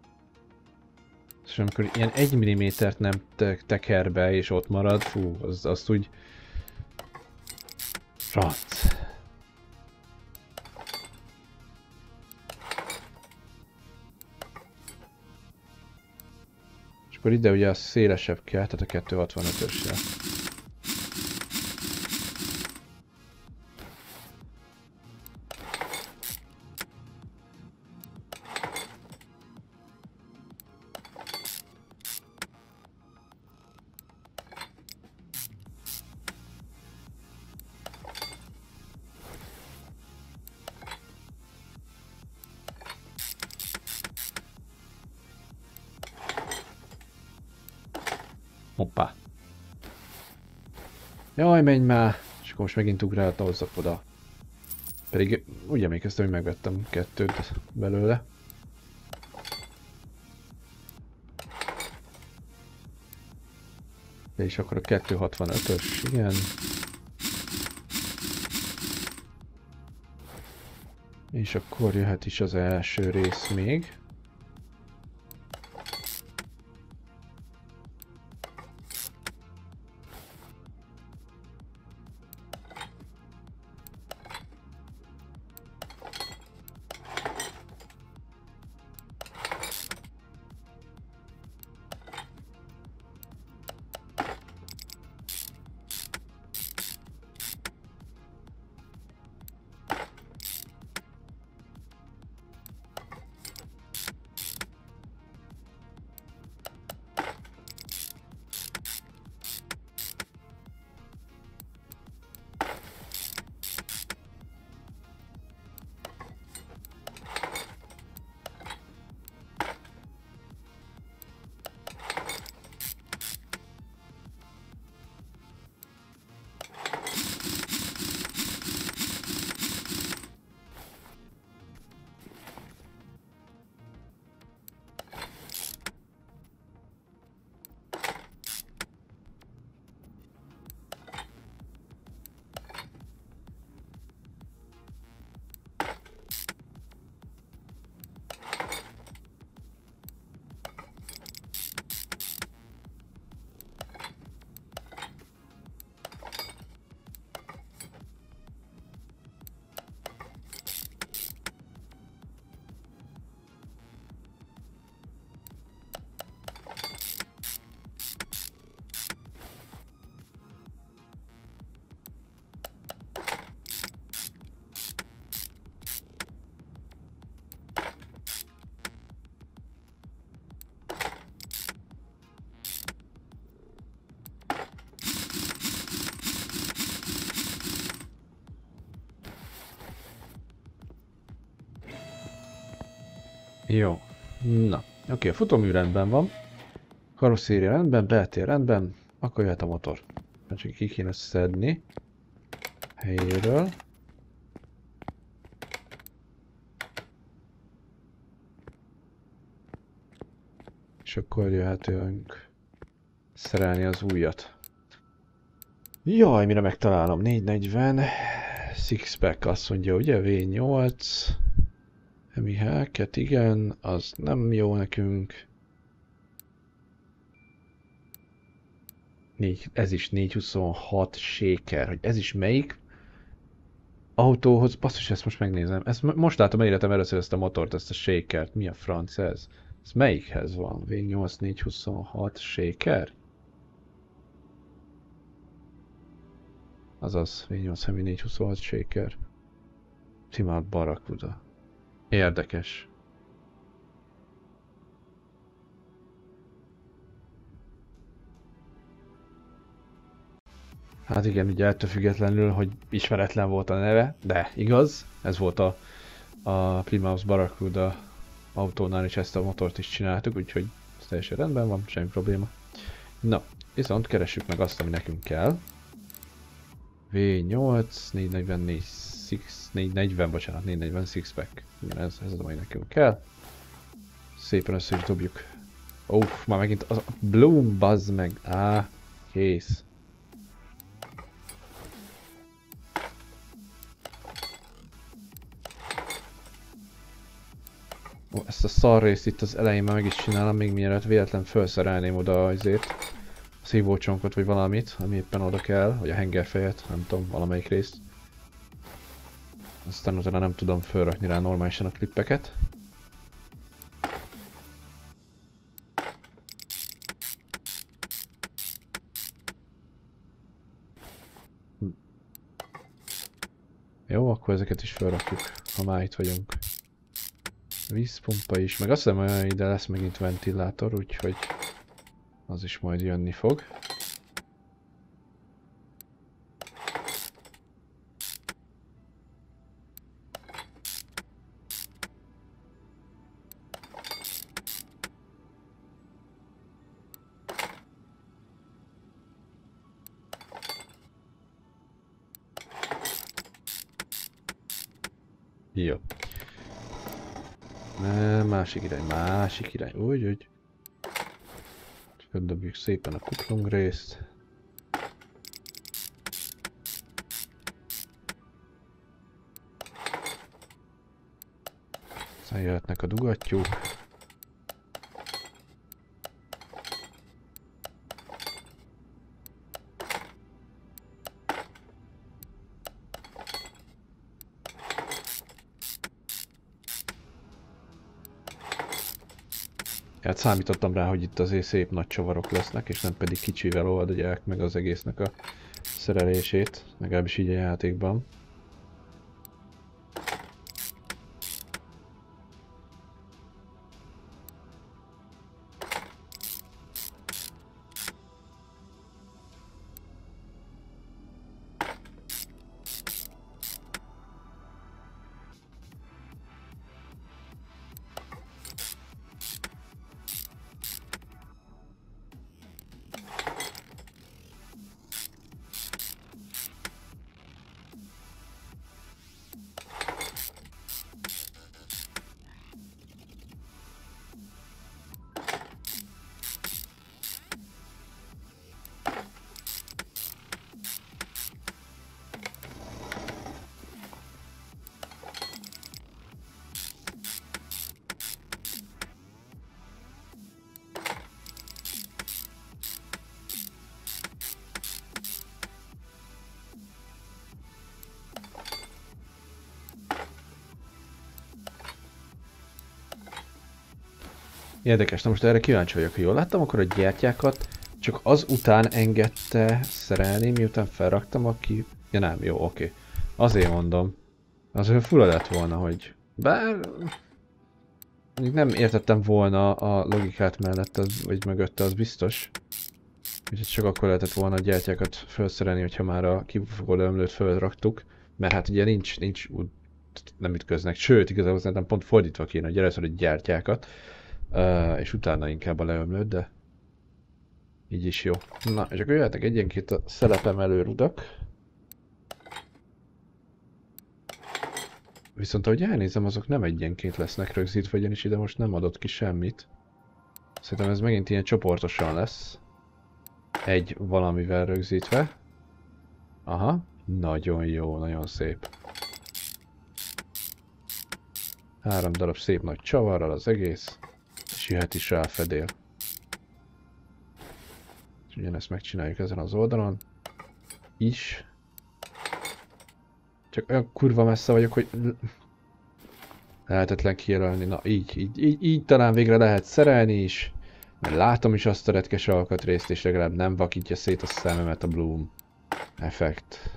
Speaker 1: És amikor ilyen egy millimétert nem te teker be és ott marad, fú, az, azt úgy... Franc. Akkor ide ugye a szélesebb kell, tehát a kettőszázhatvanötösre. Hoppá. Jaj, menj már! És akkor most megint ugráltam oda. Pedig úgy emlékeztem, hogy megvettem kettőt belőle. És akkor a kettőszázhatvanötös, igen. És akkor jöhet is az első rész még. Jó. Na, oké, a futómű rendben van. Karosszéria rendben, beltér rendben. Akkor jöhet a motor. Csak ki kéne szedni. Helyéről. És akkor jöhetünk szerelni az újat. Jaj, mire megtalálom? négyszáznegyven. Sixpack azt mondja, ugye? vé nyolc. Hemi Hacket, igen. Az nem jó nekünk. négy, ez is négyszázhuszonhat shaker. Hogy ez is melyik autóhoz? Basszus, ezt most megnézem. Ezt most látom életem először ezt a motort, ezt a shakert. Mi a franc ez? Ez melyikhez van? vé nyolc négyszázhuszonhat shaker? Azaz, vé nyolc Hemi négyszázhuszonhat shaker. Simát Barracuda. Érdekes. Hát igen, ugye ettől függetlenül, hogy ismeretlen volt a neve, de igaz, ez volt a, a Plymouth Barracuda autónál is, ezt a motort is csináltuk, úgyhogy ez teljesen rendben van, semmi probléma. Na, viszont keressük meg azt, ami nekünk kell. vé nyolc, négyszáznegyvennégy, négyszáznegyven, bocsánat, négyszáznegyven sixpack. Igen, ez, ez az, ami nekünk kell. Szépen össze is dobjuk. Uff, már megint az a Bloom, bazd meg. Á, kész. Ó, ezt a szar részt itt az elején már meg is csinálom, még mielőtt véletlen felszerelném oda azért a szívócsonkot vagy valamit, ami éppen oda kell, vagy a hengerfejet, nem tudom, valamelyik részt. Aztán utána nem tudom felrakni rá normálisan a klippeket. Hm. Jó, akkor ezeket is felrakjuk, ha már itt vagyunk. Vízpumpa is, meg azt hiszem, hogy ide lesz megint ventilátor, úgyhogy az is majd jönni fog. Jó. Nem, másik irány, másik irány, úgy, úgy. Földobjuk szépen a kuplung részt. Aztán jöhetnek a dugattyúk. Hát számítottam rá, hogy itt azért szép nagy csavarok lesznek, és nem pedig kicsivel oldják meg az egésznek a szerelését, legalábbis így a játékban. Érdekes, na most erre kíváncsi vagyok, hogy jól láttam, akkor a gyertyákat csak az után engedte szerelni, miután felraktam, aki... Ja nem, jó, oké. Azért mondom. Azért fura lett volna, hogy... Bár... Nem értettem volna a logikát mellett, az, vagy mögötte, az biztos. Úgyhogy csak akkor lehetett volna a gyertyákat felszerelni, hogyha már a kifogó ömlőt felraktuk. Mert hát ugye nincs, nincs nem ütköznek. Sőt, igazából szerintem pont fordítva kéne, hogy először egy gyártyákat, uh, és utána inkább a leömlőt, de így is jó. Na, és akkor jöhetek egyenként a szelepemelő rudak. Viszont ahogy elnézem, azok nem egyenként lesznek rögzítve, ugyanis ide most nem adott ki semmit. Szerintem ez megint ilyen csoportosan lesz. Egy valamivel rögzítve. Aha, nagyon jó, nagyon szép. Három darab szép nagy csavarral az egész, és jöhet is rá a fedél. És ugyanezt megcsináljuk ezen az oldalon is. Csak olyan kurva messze vagyok, hogy lehetetlen kijelölni. Na így, így, így, így talán végre lehet szerelni is. Mert látom is azt a retkes alkatrészt, és legalább nem vakítja szét a szememet a Bloom effekt.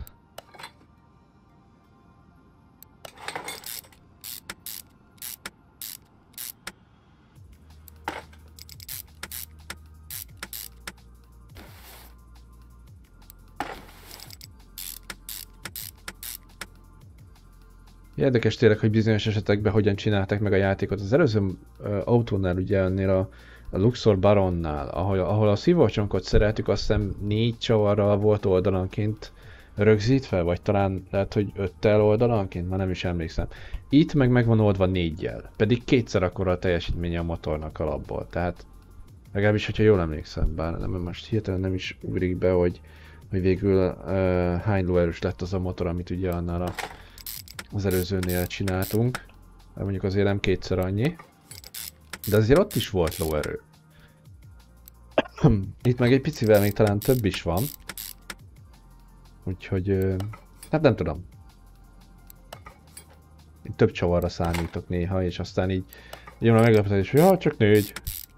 Speaker 1: Érdekes tényleg, hogy bizonyos esetekben hogyan csinálták meg a játékot. Az előző uh, autónál, ugye ennél a, a Luxor Baronnál, ahol, ahol a szívócsonkot szereltük, azt hiszem négy csavarral volt oldalanként rögzítve, vagy talán lehet, hogy öttel oldalanként, már nem is emlékszem. Itt meg meg van oldva négyel, pedig kétszer akkora a teljesítménye a motornak alapból, tehát legalábbis, hogyha jól emlékszem, bár nem, most hirtelen nem is ugrik be, hogy, hogy végül uh, hány lóerős lett az a motor, amit ugye annál a az előzőnél csináltunk. Mondjuk azért nem kétszer annyi. De azért ott is volt lóerő. Itt meg egy picivel még talán több is van. Úgyhogy... hát nem tudom. Itt több csavarra számítok néha, és aztán így jön a meglepetés, hogy ja, csak négy.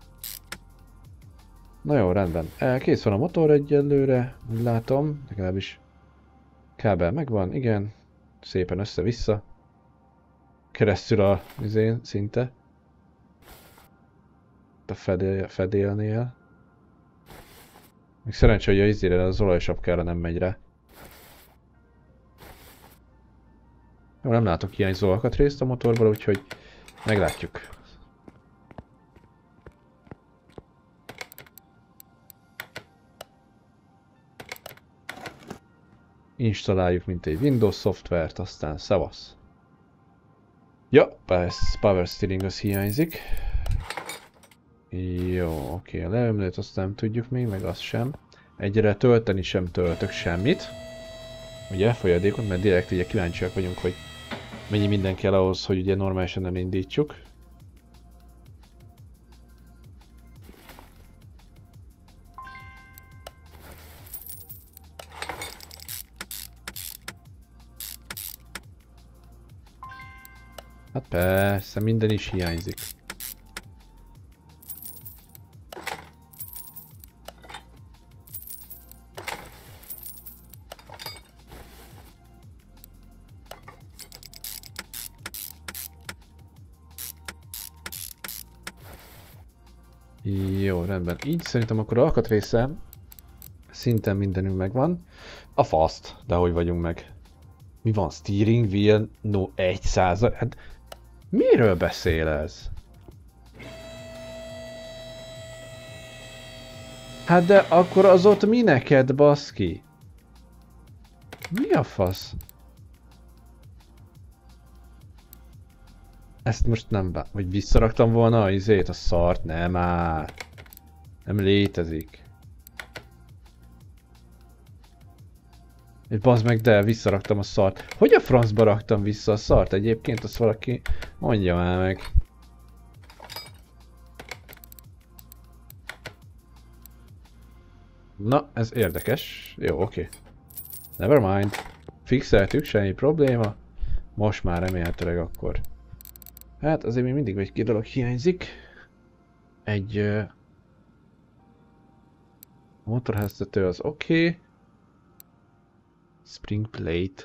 Speaker 1: Na jó, rendben. Kész van a motor egyelőre, úgy látom. Legalábbis kábel megvan, igen. Szépen össze-vissza. Keresztül a izén szinte. A fedél, fedélnél. Még szerencsé, hogy a izére az olajsapkára nem megy rá. Jó, nem látok hiányzó alkatrészt a motorból, úgyhogy meglátjuk. Installáljuk, mint egy Windows szoftvert, aztán szavasz. Ja, persze, Power Steering az hiányzik. Jó, oké, a leömlőt azt nem tudjuk még, meg azt sem. Egyre tölteni sem töltök semmit. Ugye, folyadékot, mert direkt ugye kíváncsiak vagyunk, hogy mennyi minden kell ahhoz, hogy ugye normálisan nem indítsuk. Hát persze, minden is hiányzik. Jó, rendben. Így szerintem akkor alkatrésze szinten mindenünk megvan. A fast, de hogy vagyunk meg? Mi van? Steering wheel? No, egy század? Hát miről beszél ez? Hát de akkor az ott mi neked, baszki? Mi a fasz? Ezt most nem bá... Vagy visszaraktam volna a izét, a szart? Nem már. Nem létezik. És bazd meg, de visszaraktam a szart. Hogy a francba raktam vissza a szart? Egyébként azt valaki mondja már meg. Na, ez érdekes. Jó, oké. Okay. Never mind. Fixeltük, semmi probléma. Most már remélhetőleg akkor. Hát azért még mindig egy két dolog hiányzik. Egy... Uh, motorháztető az oké. Okay. Spring plate.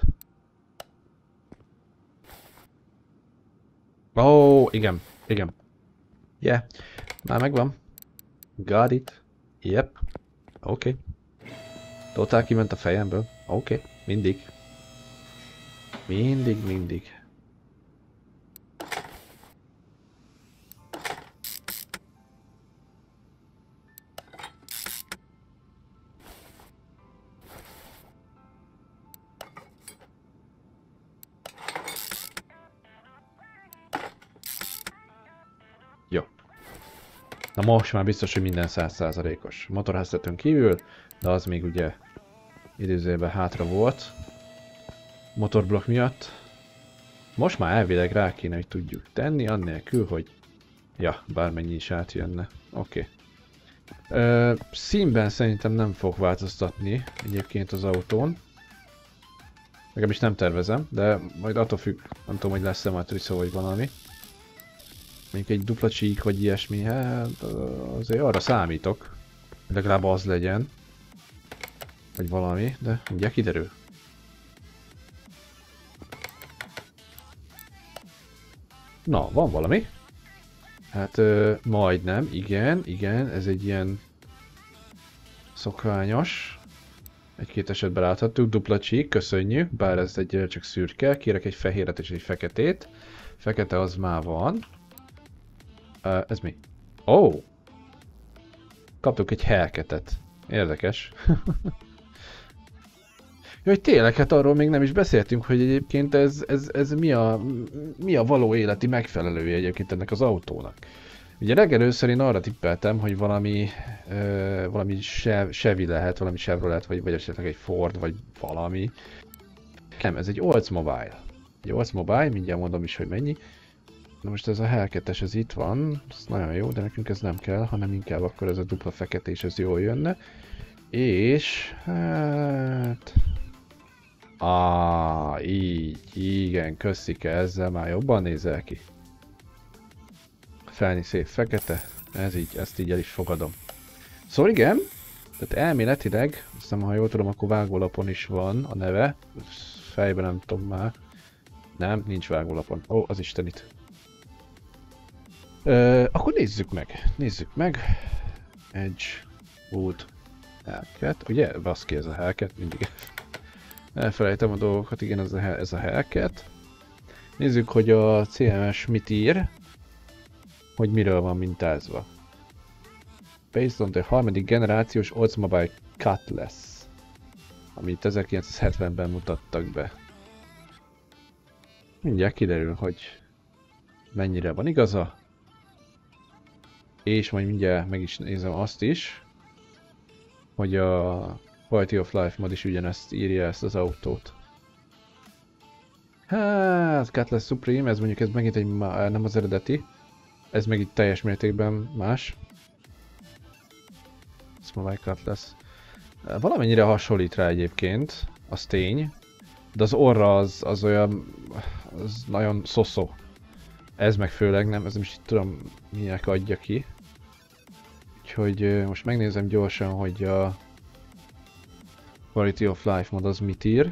Speaker 1: Ó, oh, igen, igen. Yeah, már megvan. Got it. Yep. Oké. Okay. Totál kiment a fejemből. Oké, okay. Mindig. Mindig, mindig. Na most már biztos, hogy minden száz százalékos. Motorháztetőn kívül, de az még ugye időzőben hátra volt. Motorblokk miatt. Most már elvileg rá kéne, hogy tudjuk tenni, annélkül, hogy... Ja, bármennyi is átjönne. Oké. Okay. Színben szerintem nem fog változtatni egyébként az autón. Legalábbis nem tervezem, de majd attól függ, nem tudom, hogy lesz-e matrica vagy valami. Mondjuk egy dupla csík vagy ilyesmi, hát azért arra számítok. Legalább az legyen. Vagy valami, de ugye kiderül. Na, van valami. Hát ö, majdnem, igen, igen, ez egy ilyen szokványos. Egy-két esetben láthattuk, dupla csík, köszönjük, bár ez egy csak szürke, kérek egy fehéret és egy feketét. Fekete az már van. Uh, ez mi? Ó! Oh! Kaptuk egy Hellcatet. Érdekes. Jaj, tényleg, hát arról még nem is beszéltünk, hogy egyébként ez, ez, ez mi, a, mi a való életi megfelelője egyébként ennek az autónak. Ugye reggel először én arra tippeltem, hogy valami, ö, valami Chevy lehet, valami Chevrolet, vagy, vagy esetleg egy Ford, vagy valami. Nem, ez egy Oldsmobile. Egy Oldsmobile, mindjárt mondom is, hogy mennyi. Na most ez a Hellcates, ez itt van, ez nagyon jó, de nekünk ez nem kell, hanem inkább akkor ez a dupla fekete és ez jól jönne. És hát... Ah, így, igen, köszike, ezzel már jobban nézel ki. Felni szép fekete, ez így, ezt így el is fogadom. Szóval igen, tehát elméletileg, azt hiszem, ha jól tudom, akkor vágólapon is van a neve. Fejben nem tudom már. Nem, nincs vágólapon. Ó, az istenit. Ö, akkor nézzük meg, nézzük meg. Edge, Wood, Hellcat, ugye? Baszki, ez a Hellcat, mindig elfelejtem a dolgokat, igen, ez a, ez a Hellcat. Nézzük, hogy a cé em es mit ír, hogy miről van mintázva. Based on the harmadik generációs Oldsmobile Cutlass, amit ezerkilencszázhetvenben mutattak be. Mindjárt kiderül, hogy mennyire van igaza. És majd mindjárt meg is nézem azt is, hogy a Quality of Life mod is ugyanezt írja, ezt az autót. Hát, Cutlass Supreme, ez mondjuk ez megint egy nem az eredeti. Ez meg itt teljes mértékben más. Oldsmobile Cutlass. Valamennyire hasonlít rá egyébként, az tény. De az orra az, az olyan, az nagyon szoszó. Ez meg főleg nem, ez nem is tudom minek adja ki. Úgyhogy most megnézem gyorsan, hogy a Quality of Life mod az mit ír.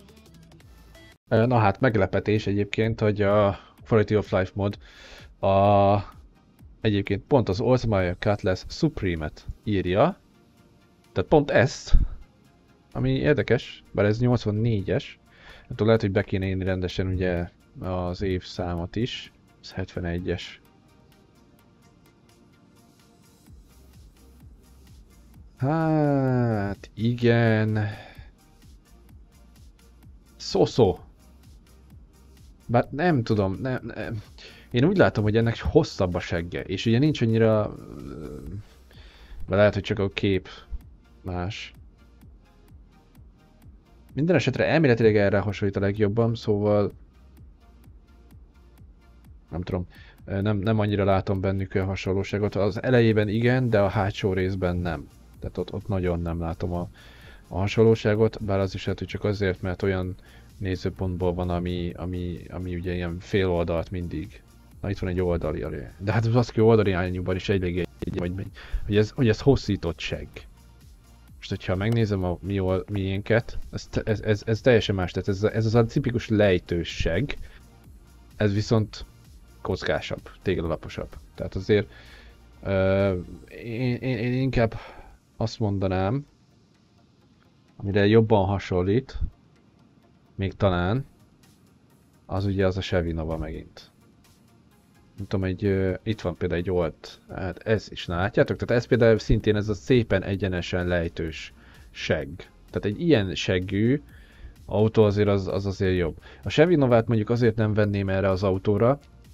Speaker 1: Na hát meglepetés egyébként, hogy a Quality of Life mod a, egyébként pont az Oldsmobile Cutlass Supreme-et írja. Tehát pont ezt, ami érdekes, bár ez nyolcvannégyes. Attól lehet, hogy be kéne írni rendesen ugye az évszámot is. Ez hetvenegyes. Hát igen. Szó-szó. Bár nem tudom, nem, nem. Én úgy látom, hogy ennek hosszabb a segge, és ugye nincs annyira... Bár lehet, hogy csak a kép más. Minden esetre elméletileg erre hasonlít a legjobban, szóval... Nem tudom, nem, nem annyira látom bennük a hasonlóságot. Az elejében igen, de a hátsó részben nem. Tehát ott, ott nagyon nem látom a, a hasonlóságot, bár az is lehet, hogy csak azért, mert olyan nézőpontból van, ami, ami, ami ugye ilyen fél oldalt mindig. Na itt van egy oldali, de hát az ki oldali irányúban is elég egy, hogy, hogy, ez, hogy ez hosszított segg. Most, hogyha megnézem a mi, miénket, ez, ez, ez, ez teljesen más, tehát ez, ez az a tipikus lejtős segg, ez viszont kockásabb, téglaalaposabb. Tehát azért uh, én, én, én inkább azt mondanám, amire jobban hasonlít, még talán, az ugye az a Chevy Nova megint. Nem tudom, egy, uh, itt van például egy old, hát ez is, na látjátok? Tehát ez például szintén ez a szépen egyenesen lejtős segg. Tehát egy ilyen seggű autó azért az, az azért jobb. A Chevy Novát mondjuk azért nem venném erre az autóra,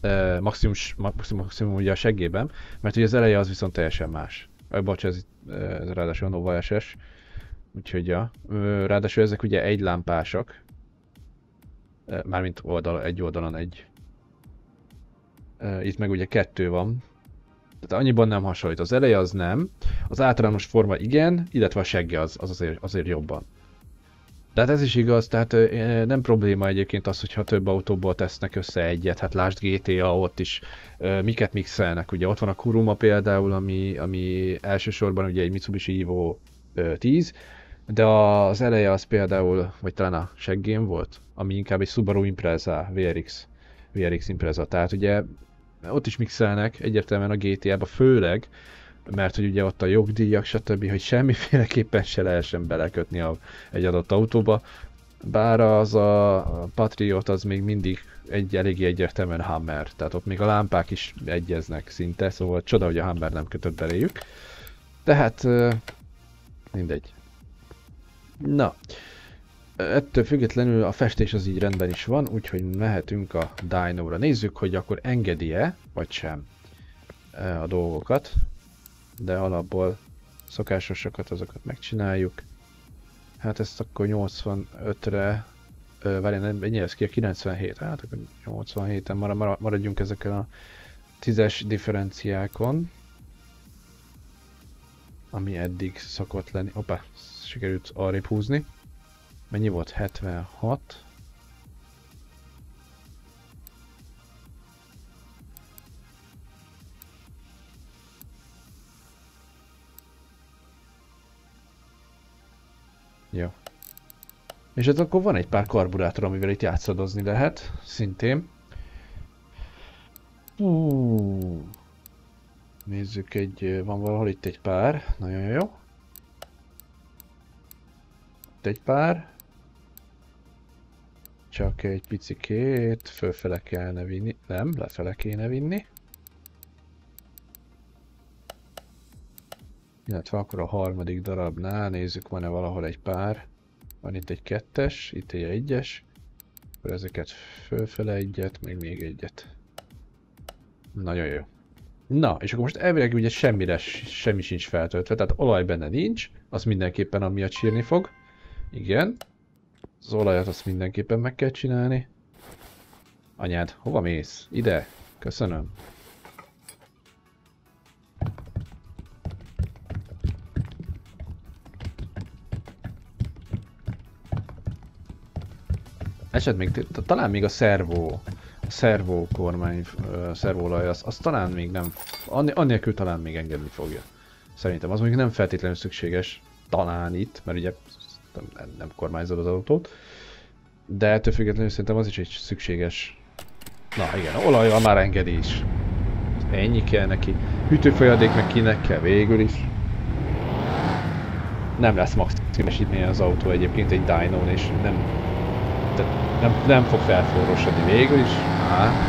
Speaker 1: uh, maximum, maximum, maximum ugye a seggében, mert ugye az eleje az viszont teljesen más. Uh, bocs, ez, ez ráadásul a Nova es es, úgyhogy ja. Uh, ráadásul ezek ugye egy lámpásak, uh, mármint oldal, egy oldalon egy. Uh, itt meg ugye kettő van. Tehát annyiban nem hasonlít. Az eleje az nem, az általános forma igen, illetve a segge az, az azért, azért jobban. Tehát ez is igaz, tehát uh, nem probléma egyébként az, hogyha több autóból tesznek össze egyet. Hát lásd gé té á, ott is uh, miket mixelnek. Ugye ott van a Kuruma például, ami, ami elsősorban ugye egy Mitsubishi Evo uh, tíz, de az eleje az például, vagy talán a seggén volt, ami inkább egy Subaru Impreza vé er iksz, vé er iksz Impreza. Tehát ugye ott is mixelnek egyértelműen a gé té á-ba, főleg, mert hogy ugye ott a jogdíjak, stb., hogy semmiféleképpen se lehessen belekötni a, egy adott autóba, bár az a Patriot az még mindig egy eléggé egyértelműen Hammer, tehát ott még a lámpák is egyeznek szinte, szóval csoda, hogy a Hammer nem kötött beléjük. Tehát mindegy. Na, ettől függetlenül a festés az így rendben is van, úgyhogy mehetünk a Dyno-ra. Nézzük, hogy akkor engedi-e, vagy sem a dolgokat. De alapból szokásosakat, azokat megcsináljuk. Hát ezt akkor nyolcvanötre, várjál, ennyi ez ki a kilencvenhét, hát akkor nyolcvanhéten maradjunk ezeken a tízes differenciákon. Ami eddig szokott lenni. Hoppá, sikerült arrébb húzni. Mennyi volt? hetvenhat. Jó. És ez akkor van egy pár karburátor, amivel itt játszadozni lehet, szintén. Uh. Nézzük, egy, van valahol itt egy pár, nagyon jó. Itt egy pár. Csak egy picikét, fölfele kellene vinni, nem, lefele kéne vinni. Illetve akkor a harmadik darabnál nézzük, van-e valahol egy pár. Van itt egy kettes, itt egy egyes. Akkor ezeket fölfele egyet, meg még egyet. Nagyon jó. Na, és akkor most elvileg ugye semmire, semmi sincs feltöltve, tehát olaj benne nincs, az mindenképpen amiatt sírni fog. Igen. Az olajat azt mindenképpen meg kell csinálni. Anyád, hova mész? Ide. Köszönöm. Eset még, talán még a szervó, a szervó kormány, a szervóolaj, az, az talán még nem, annélkül talán még engedni fogja. Szerintem az mondjuk nem feltétlenül szükséges, talán itt, mert ugye nem, nem kormányzod az autót. De ettől függetlenül szerintem az is egy szükséges. Na igen, olajjal már engedi is. Ennyi kell neki. Hűtőfolyadék meg kinek kell végül is. Nem lesz maximumesítménye az autó egyébként egy Dynon, és nem, nem, nem fog felforrósodni végül is. Á.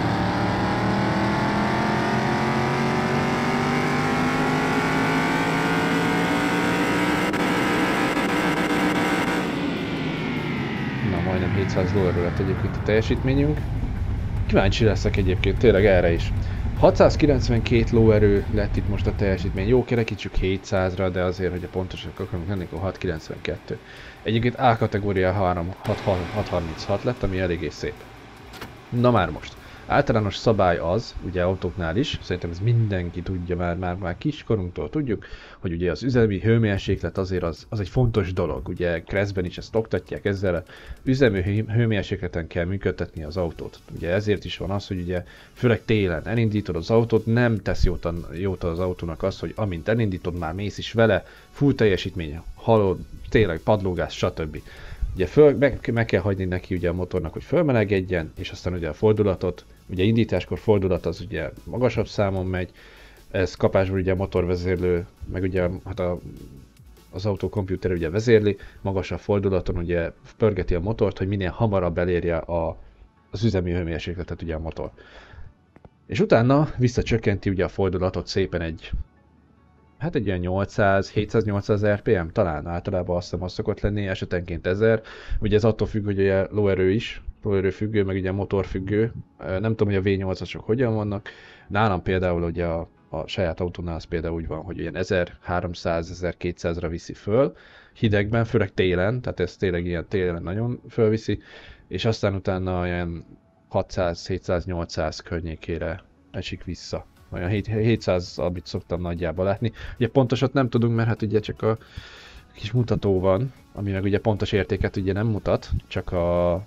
Speaker 1: hétszáz lóerő lett egyébként a teljesítményünk. Kíváncsi leszek egyébként tényleg erre is. hatszázkilencvenkét lóerő lett itt most a teljesítmény. Jó, kerekítsük hétszázra, de azért, hogy a pontosak akarunk lenni, akkor hatszázkilencvenkettő. Egyébként A kategória hatszázharminchat lett, ami eléggé szép. Na már most. Általános szabály az, ugye autóknál is, szerintem ez mindenki tudja már, már, már kiskorunktól tudjuk, hogy ugye az üzemi hőmérséklet azért az, az egy fontos dolog. Ugye Crashben is ezt oktatják, ezzel a üzemi hőmérsékleten kell működtetni az autót. Ugye ezért is van az, hogy ugye főleg télen elindítod az autót, nem tesz jót, jót az autónak az, hogy amint elindítod, már mész is vele, full teljesítmény, halod, tényleg padlógás, stb. Ugye föl, meg, meg kell hagyni neki ugye a motornak, hogy fölmelegedjen, és aztán ugye a fordulatot, ugye indításkor fordulat az ugye magasabb számon megy, ez kapásból ugye a motorvezérlő, meg ugye hát a, az autó komputer ugye vezérli, magasabb fordulaton ugye pörgeti a motort, hogy minél hamarabb elérje a, az üzemi hőmérsékletet ugye a motor. És utána visszacsökkenti ugye a fordulatot szépen egy, hát egy ilyen nyolcszáz, hétszáz-nyolcszáz er pé em, talán általában azt hiszem az szokott lenni, esetenként ezer. Ugye ez attól függ, hogy a lóerő is, lóerő függő, meg ugye motorfüggő. Nem tudom, hogy a vé nyolcasok hogyan vannak. Nálam például ugye a, a saját autónál az például úgy van, hogy ilyen ezerháromszáz-ezerkétszázra viszi föl, hidegben, főleg télen, tehát ez tényleg ilyen télen nagyon fölviszi, és aztán utána ilyen hatszáz-hétszáz-nyolcszáz környékére esik vissza. Olyan hétszáz, amit szoktam nagyjából látni. Ugye pontosat nem tudunk, mert hát ugye csak a kis mutató van, ami meg ugye pontos értéket ugye nem mutat, csak a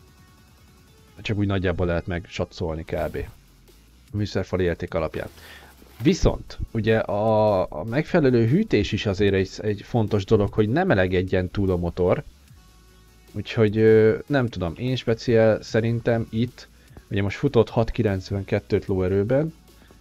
Speaker 1: csak úgy nagyjából lehet meg satszolni kb. A műszerfali érték alapján. Viszont ugye a, a megfelelő hűtés is azért egy, egy fontos dolog, hogy nem melegedjen túl a motor. Úgyhogy nem tudom, én speciál szerintem itt, ugye most futott hatszázkilencvenkettőt lóerőben,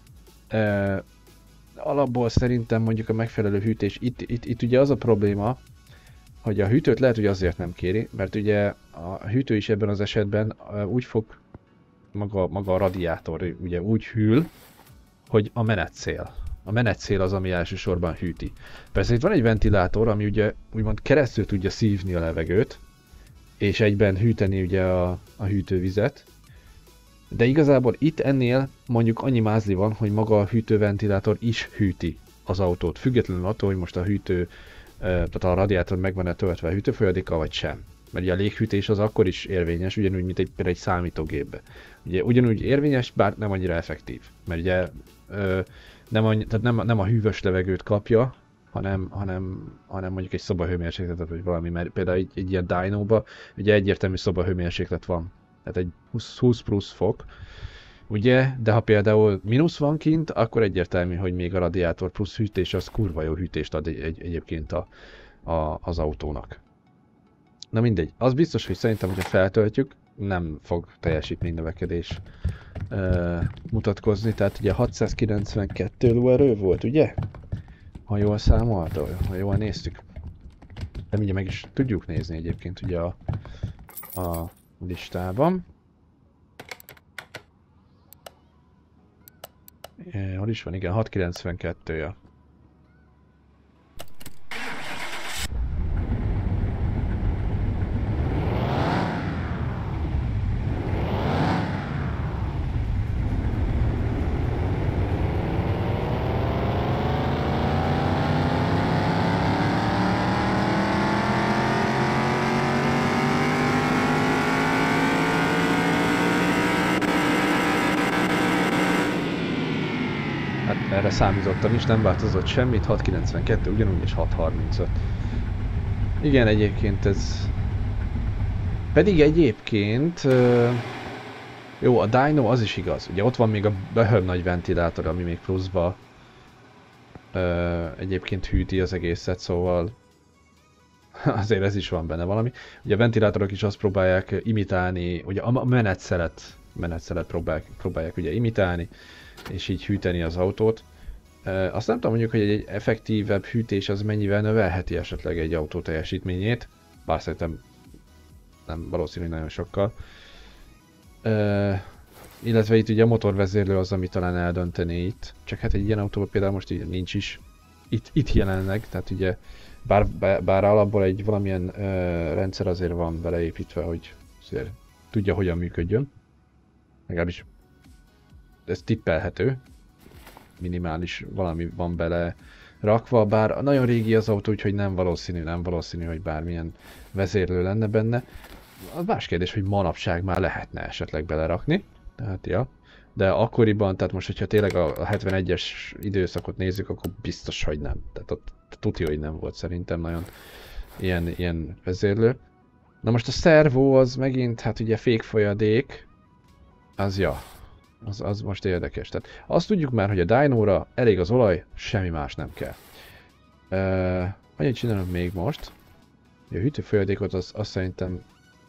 Speaker 1: e, alapból szerintem mondjuk a megfelelő hűtés, itt, itt, itt ugye az a probléma, hogy a hűtőt lehet, hogy azért nem kéri, mert ugye a hűtő is ebben az esetben úgy fog, maga, maga a radiátor ugye úgy hűl, hogy a menetszél. A menetszél az, ami elsősorban hűti. Persze itt van egy ventilátor, ami ugye úgymond keresztül tudja szívni a levegőt, és egyben hűteni ugye a, a hűtővizet. De igazából itt ennél mondjuk annyi mázli van, hogy maga a hűtőventilátor is hűti az autót, függetlenül attól, hogy most a hűtő, tehát a radiátor meg van-e töltve a hűtőfolyadékkal, vagy sem. Mert ugye a léghűtés az akkor is érvényes, ugyanúgy, mint egy, például egy számítógépbe. Ugye ugyanúgy érvényes, bár nem annyira effektív. Mert ugye ö, nem, annyi, tehát nem, nem a hűvös levegőt kapja, hanem, hanem, hanem mondjuk egy szobahőmérsékletet, vagy valami, mert például egy, egy ilyen Dyno-ba ugye egyértelmű szobahőmérséklet van. Tehát egy húsz, húsz plusz fok, ugye, de ha például mínusz van kint, akkor egyértelmű, hogy még a radiátor plusz hűtés az kurva jó hűtést ad egy, egy, egyébként a, a, az autónak. Na mindegy, az biztos, hogy szerintem, hogyha feltöltjük, nem fog teljesítménynövekedés uh, mutatkozni, tehát ugye hatszázkilencvenkettő lóerő volt, ugye? Ha jól számolta, ha jól néztük. De ugye meg is tudjuk nézni egyébként ugye a, a listában. E, hol is van? Igen, hatszázkilencvenkettő-ja. Erre számítottam is, nem változott semmit, hatszázkilencvenkettő ugyanúgy és hatszázharmincöt. Igen, egyébként ez... Pedig egyébként... Jó, a dyno az is igaz. Ugye ott van még a behöm nagy ventilátor, ami még pluszba egyébként hűti az egészet, szóval... Azért ez is van benne valami. Ugye a ventilátorok is azt próbálják imitálni, ugye a menetszelet, menetszelet próbálják, próbálják ugye imitálni, és így hűteni az autót. Uh, azt nem tudom mondjuk, hogy egy effektívebb hűtés az mennyivel növelheti esetleg egy autó teljesítményét, bár szerintem nem valószínű, hogy nagyon sokkal. Uh, illetve itt ugye a motorvezérlő az, ami talán eldönteni itt, csak hát egy ilyen autóban például most így nincs is itt, itt jelenleg, tehát ugye bár, bár alapból egy valamilyen uh, rendszer azért van beleépítve, hogy azért tudja hogyan működjön, legalábbis ez tippelhető, minimális valami van bele rakva, bár nagyon régi az autó, úgyhogy nem valószínű, nem valószínű, hogy bármilyen vezérlő lenne benne. Az más kérdés, hogy manapság már lehetne esetleg belerakni, tehát ja. De akkoriban, tehát most, hogyha tényleg a hetvenegyes időszakot nézzük, akkor biztos, hogy nem. Tehát ott tuti, hogy nem volt szerintem nagyon ilyen, ilyen vezérlő. Na most a szervó az megint, hát ugye fékfolyadék, az ja. Az, az most érdekes. Tehát azt tudjuk már, hogy a dynóra elég az olaj, semmi más nem kell. Uh, annyit csinálunk még most. A hűtőfolyadékot az, azt szerintem...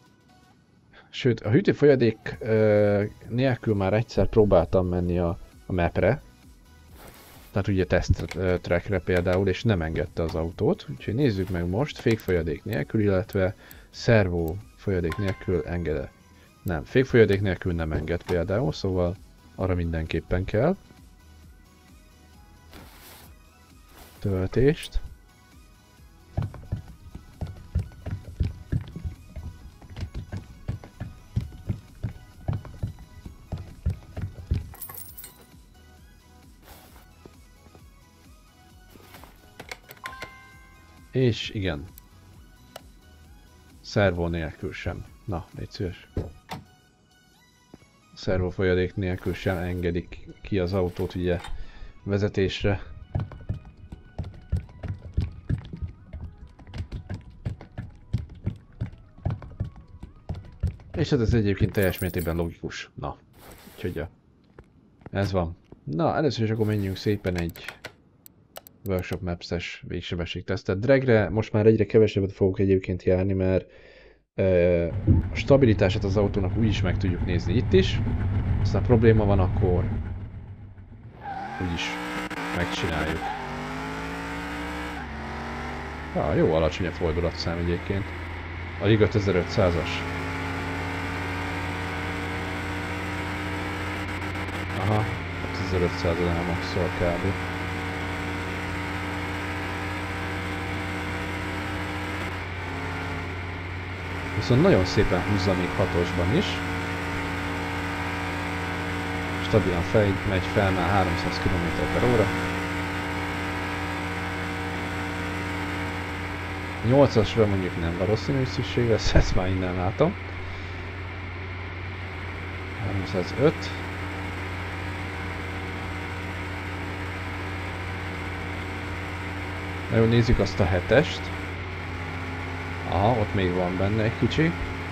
Speaker 1: Sőt, a hűtőfolyadék uh, nélkül már egyszer próbáltam menni a, a mapre. Tehát ugye test uh, trackre például, és nem engedte az autót. Úgyhogy nézzük meg most, fékfolyadék nélkül, illetve szervó folyadék nélkül enged-e. Nem, fékfolyadék nélkül nem enged például, szóval arra mindenképpen kell. Töltést. És igen. Szervó nélkül sem. Na, légy szíves. Szervó folyadék nélkül sem engedik ki az autót ugye vezetésre. És hát ez egyébként teljes mértékben logikus. Na, úgyhogy ja. Ez van. Na, először is akkor menjünk szépen egy Workshop Maps-es végsebesség tesztet. Dragre most már egyre kevesebbet fogok egyébként járni, mert e, a stabilitását az autónak úgyis meg tudjuk nézni itt is. Aztán probléma van, akkor úgyis megcsináljuk. Ah, jó alacsony a fordulatszám egyébként. Alig ötezer-ötszázas. Aha, ötezer-ötszázon elmaxol kb. Viszont nagyon szépen húzza még hatosban is. Stabilan fel, megy fel már háromszáz kilométer per óra. nyolcasra mondjuk nem valószínű, hogy szükség lesz, ezt már innen látom. háromszázöt. Na jó, nézzük azt a hetest. Aha, ott még van benne egy kicsi.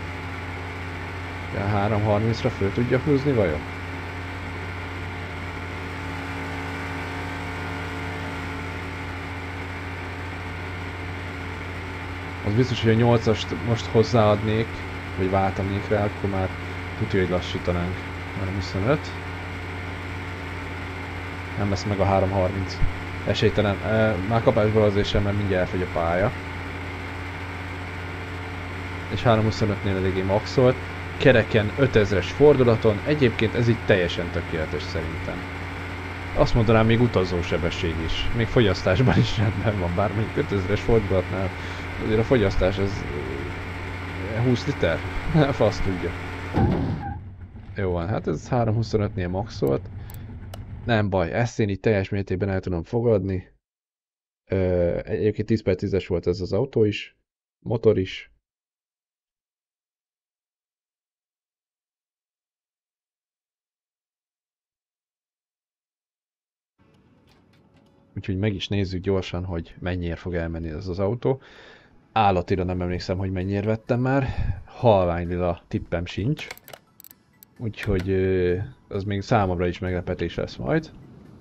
Speaker 1: A háromszázharmincra föl tudja húzni vajon? Az biztos, hogy a nyolcast most hozzáadnék, vagy váltanék rá, akkor már tudja, hogy lassítanánk. háromszázhuszonöt. Nem lesz meg a háromszázharminc. Esélytelen. E, már kapásból azért sem, mert mindjárt elfogy a pálya. És háromszázhuszonötnél eléggé maxolt. Kereken ötezres fordulaton. Egyébként ez így teljesen tökéletes szerintem. Azt mondanám, még utazósebesség is. Még fogyasztásban is rendben van, bár mondjuk ötezres fordulatnál azért a fogyasztás az húsz liter? Fasz tudja. Jó van, hát ez háromszázhuszonötnél maxolt. Nem baj, ezt én így teljes mértékben el tudom fogadni. Ö, egyébként tíz per tízes volt ez az autó is. Motor is. Úgyhogy meg is nézzük gyorsan, hogy mennyire fog elmenni ez az autó. Állatira nem emlékszem, hogy mennyire vettem már. Halványlila tippem sincs. Úgyhogy az még számomra is meglepetés lesz majd.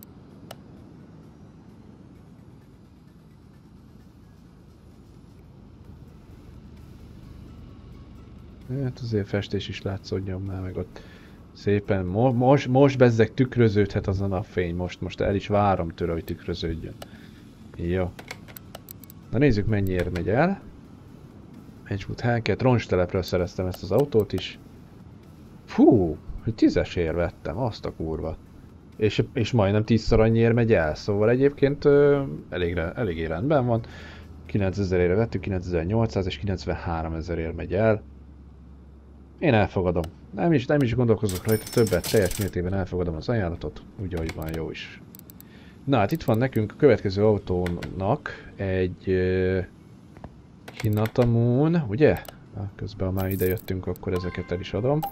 Speaker 1: Hát azért festés is látszódjon már meg ott. Szépen, mo most, most bezzeg tükröződhet az a napfény, most, most el is várom tőle, hogy tükröződjön. Jó. Na nézzük, mennyire megy el. Edgewood Hackett, roncstelepről szereztem ezt az autót is. Fú, hogy tízesért vettem, azt a kurva. És, és majdnem tízszer annyiért megy el, szóval egyébként ö, elég, eléggé rendben van. kilencezerére vettük, kilencezer-nyolcszáz és kilencvenháromezerért megy el. Én elfogadom. Nem is, nem is gondolkozok rajta többet, teljes mértékben elfogadom az ajánlatot, úgy ahogy van, jó is. Na hát itt van nekünk a következő autónak egy uh, Hinata Moon, ugye? Na, közben ha már ide jöttünk, akkor ezeket el is adom.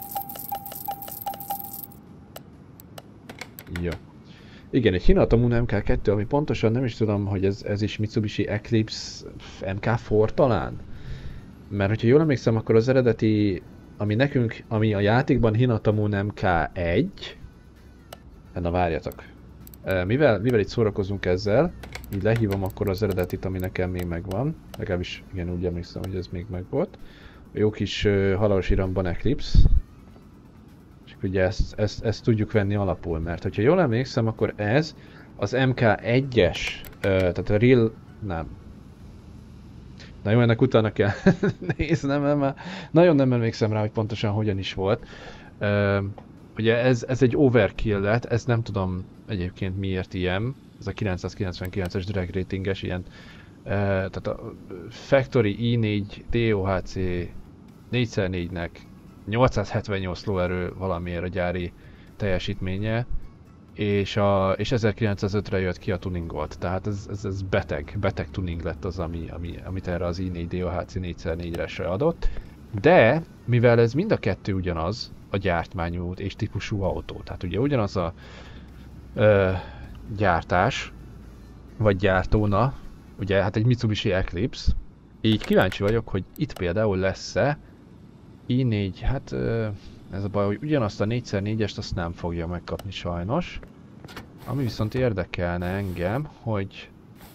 Speaker 1: Jó. Igen, egy Hinata Moon em ká kettő, ami pontosan nem is tudom, hogy ez, ez is Mitsubishi Eclipse em ká négy talán? Mert hogyha jól emlékszem, akkor az eredeti, ami nekünk, ami a játékban Hinata Moon em ká egy, na várjatok, mivel, mivel itt szórakozunk ezzel, így lehívom akkor az eredetit, ami nekem még megvan, legalábbis igen, úgy emlékszem, hogy ez még megvolt. A jó kis uh, halálos iramban Eclipse. És ugye ezt, ezt, ezt tudjuk venni alapul, mert hogyha jól emlékszem, akkor ez az em ká egyes, uh, tehát a Real, nem. Na jó, ennek utána kell néznem, mert már nagyon nem emlékszem rá, hogy pontosan hogyan is volt. Uh, ugye ez, ez egy overkill lett, ez nem tudom egyébként miért ilyen, ez a kilencszázkilencvenkilences drag ratinges ilyen, uh, tehát a Factory i négy dé o há cé négy szer négynek nyolcszázhetvennyolc lóerő valamiért a gyári teljesítménye. és, a, és ezerkilencszázötre jött ki a tuningolt, tehát ez, ez, ez beteg, beteg tuning lett az, ami, ami, amit erre az i négy dé o há cé négy szer négyre adott. De, mivel ez mind a kettő ugyanaz, a gyártmányú és típusú autó, tehát ugye ugyanaz a ö, gyártás, vagy gyártóna, ugye hát egy Mitsubishi Eclipse, így kíváncsi vagyok, hogy itt például lesz-e i négy, hát ö, ez a baj, hogy ugyanazt a négy szer négyest azt nem fogja megkapni sajnos. Ami viszont érdekelne engem, hogy...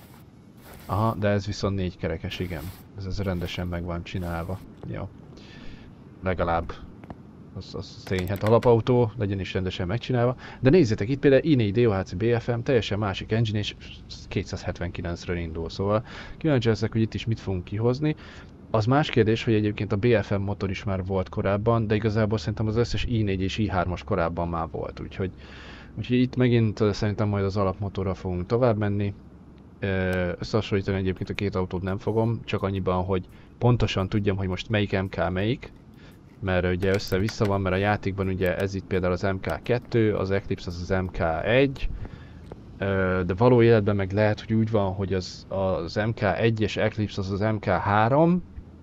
Speaker 1: Aha, de ez viszont négy kerekes, igen. Ez, ez rendesen meg van csinálva. Jó. Legalább. Az, az tény, hát alapautó, legyen is rendesen megcsinálva. De nézzétek, itt például i négy dé o há cé bé ef em, teljesen másik engine, és kétszázhetvenkilencről indul, szóval kíváncsi leszek, hogy itt is mit fogunk kihozni. Az más kérdés, hogy egyébként a bé ef em motor is már volt korábban, de igazából szerintem az összes i négy és i hármas korábban már volt, úgyhogy, úgyhogy itt megint szerintem majd az alapmotorral fogunk tovább menni. Összehasonlítani egyébként a két autót nem fogom, csak annyiban, hogy pontosan tudjam, hogy most melyik em ká melyik, mert ugye össze-vissza van, mert a játékban ugye ez itt például az em ká kettő, az Eclipse az az em ká egy, de való életben meg lehet, hogy úgy van, hogy az, az em ká egyes Eclipse az az em ká három,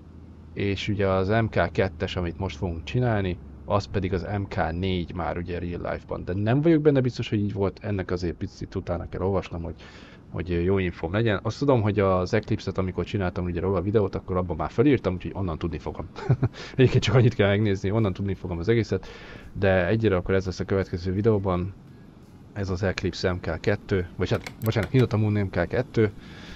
Speaker 1: és ugye az em ká kettes, amit most fogunk csinálni, az pedig az em ká négy már ugye real life-ban. De nem vagyok benne biztos, hogy így volt, ennek azért picit utána kell olvasnom, hogy, hogy jó infóm legyen. Azt tudom, hogy az Eclipse-et, amikor csináltam ugye róla a videót, akkor abban már felírtam, úgyhogy onnan tudni fogom. Egyébként csak annyit kell megnézni, onnan tudni fogom az egészet, de egyre akkor ez lesz a következő videóban. Ez az Eclipse em ká kettő, vagy hát, bocsánat, Hinotamun em ká kettő,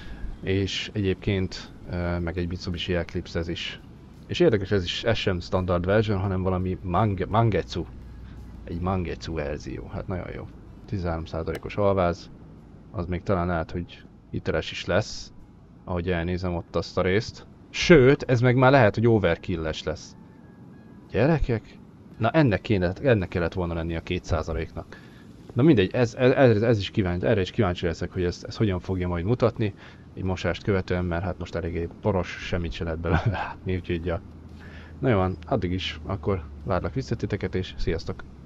Speaker 1: és egyébként meg egy Mitsubishi Eclipse ez is. És érdekes, ez is, ez sem standard version, hanem valami mange, Mangetsu. Egy Mangetsu verzió, hát nagyon jó. tizenhárom százalékos alváz, az még talán lehet, hogy hiteles is lesz, ahogy elnézem ott azt a részt. Sőt, ez meg már lehet, hogy overkill-es lesz. Gyerekek? Na ennek, kéne, ennek kellett volna lenni a két százaléknak. Na mindegy, ez, ez, ez is kíváncsi, erre is kíváncsi leszek, hogy ez, ez hogyan fogja majd mutatni. Egy mosást követően, mert hát most eléggé poros, semmit se lehet belőle látni, úgyhogy ja. Na jó van, addig is, akkor várlak visszatiteket és sziasztok!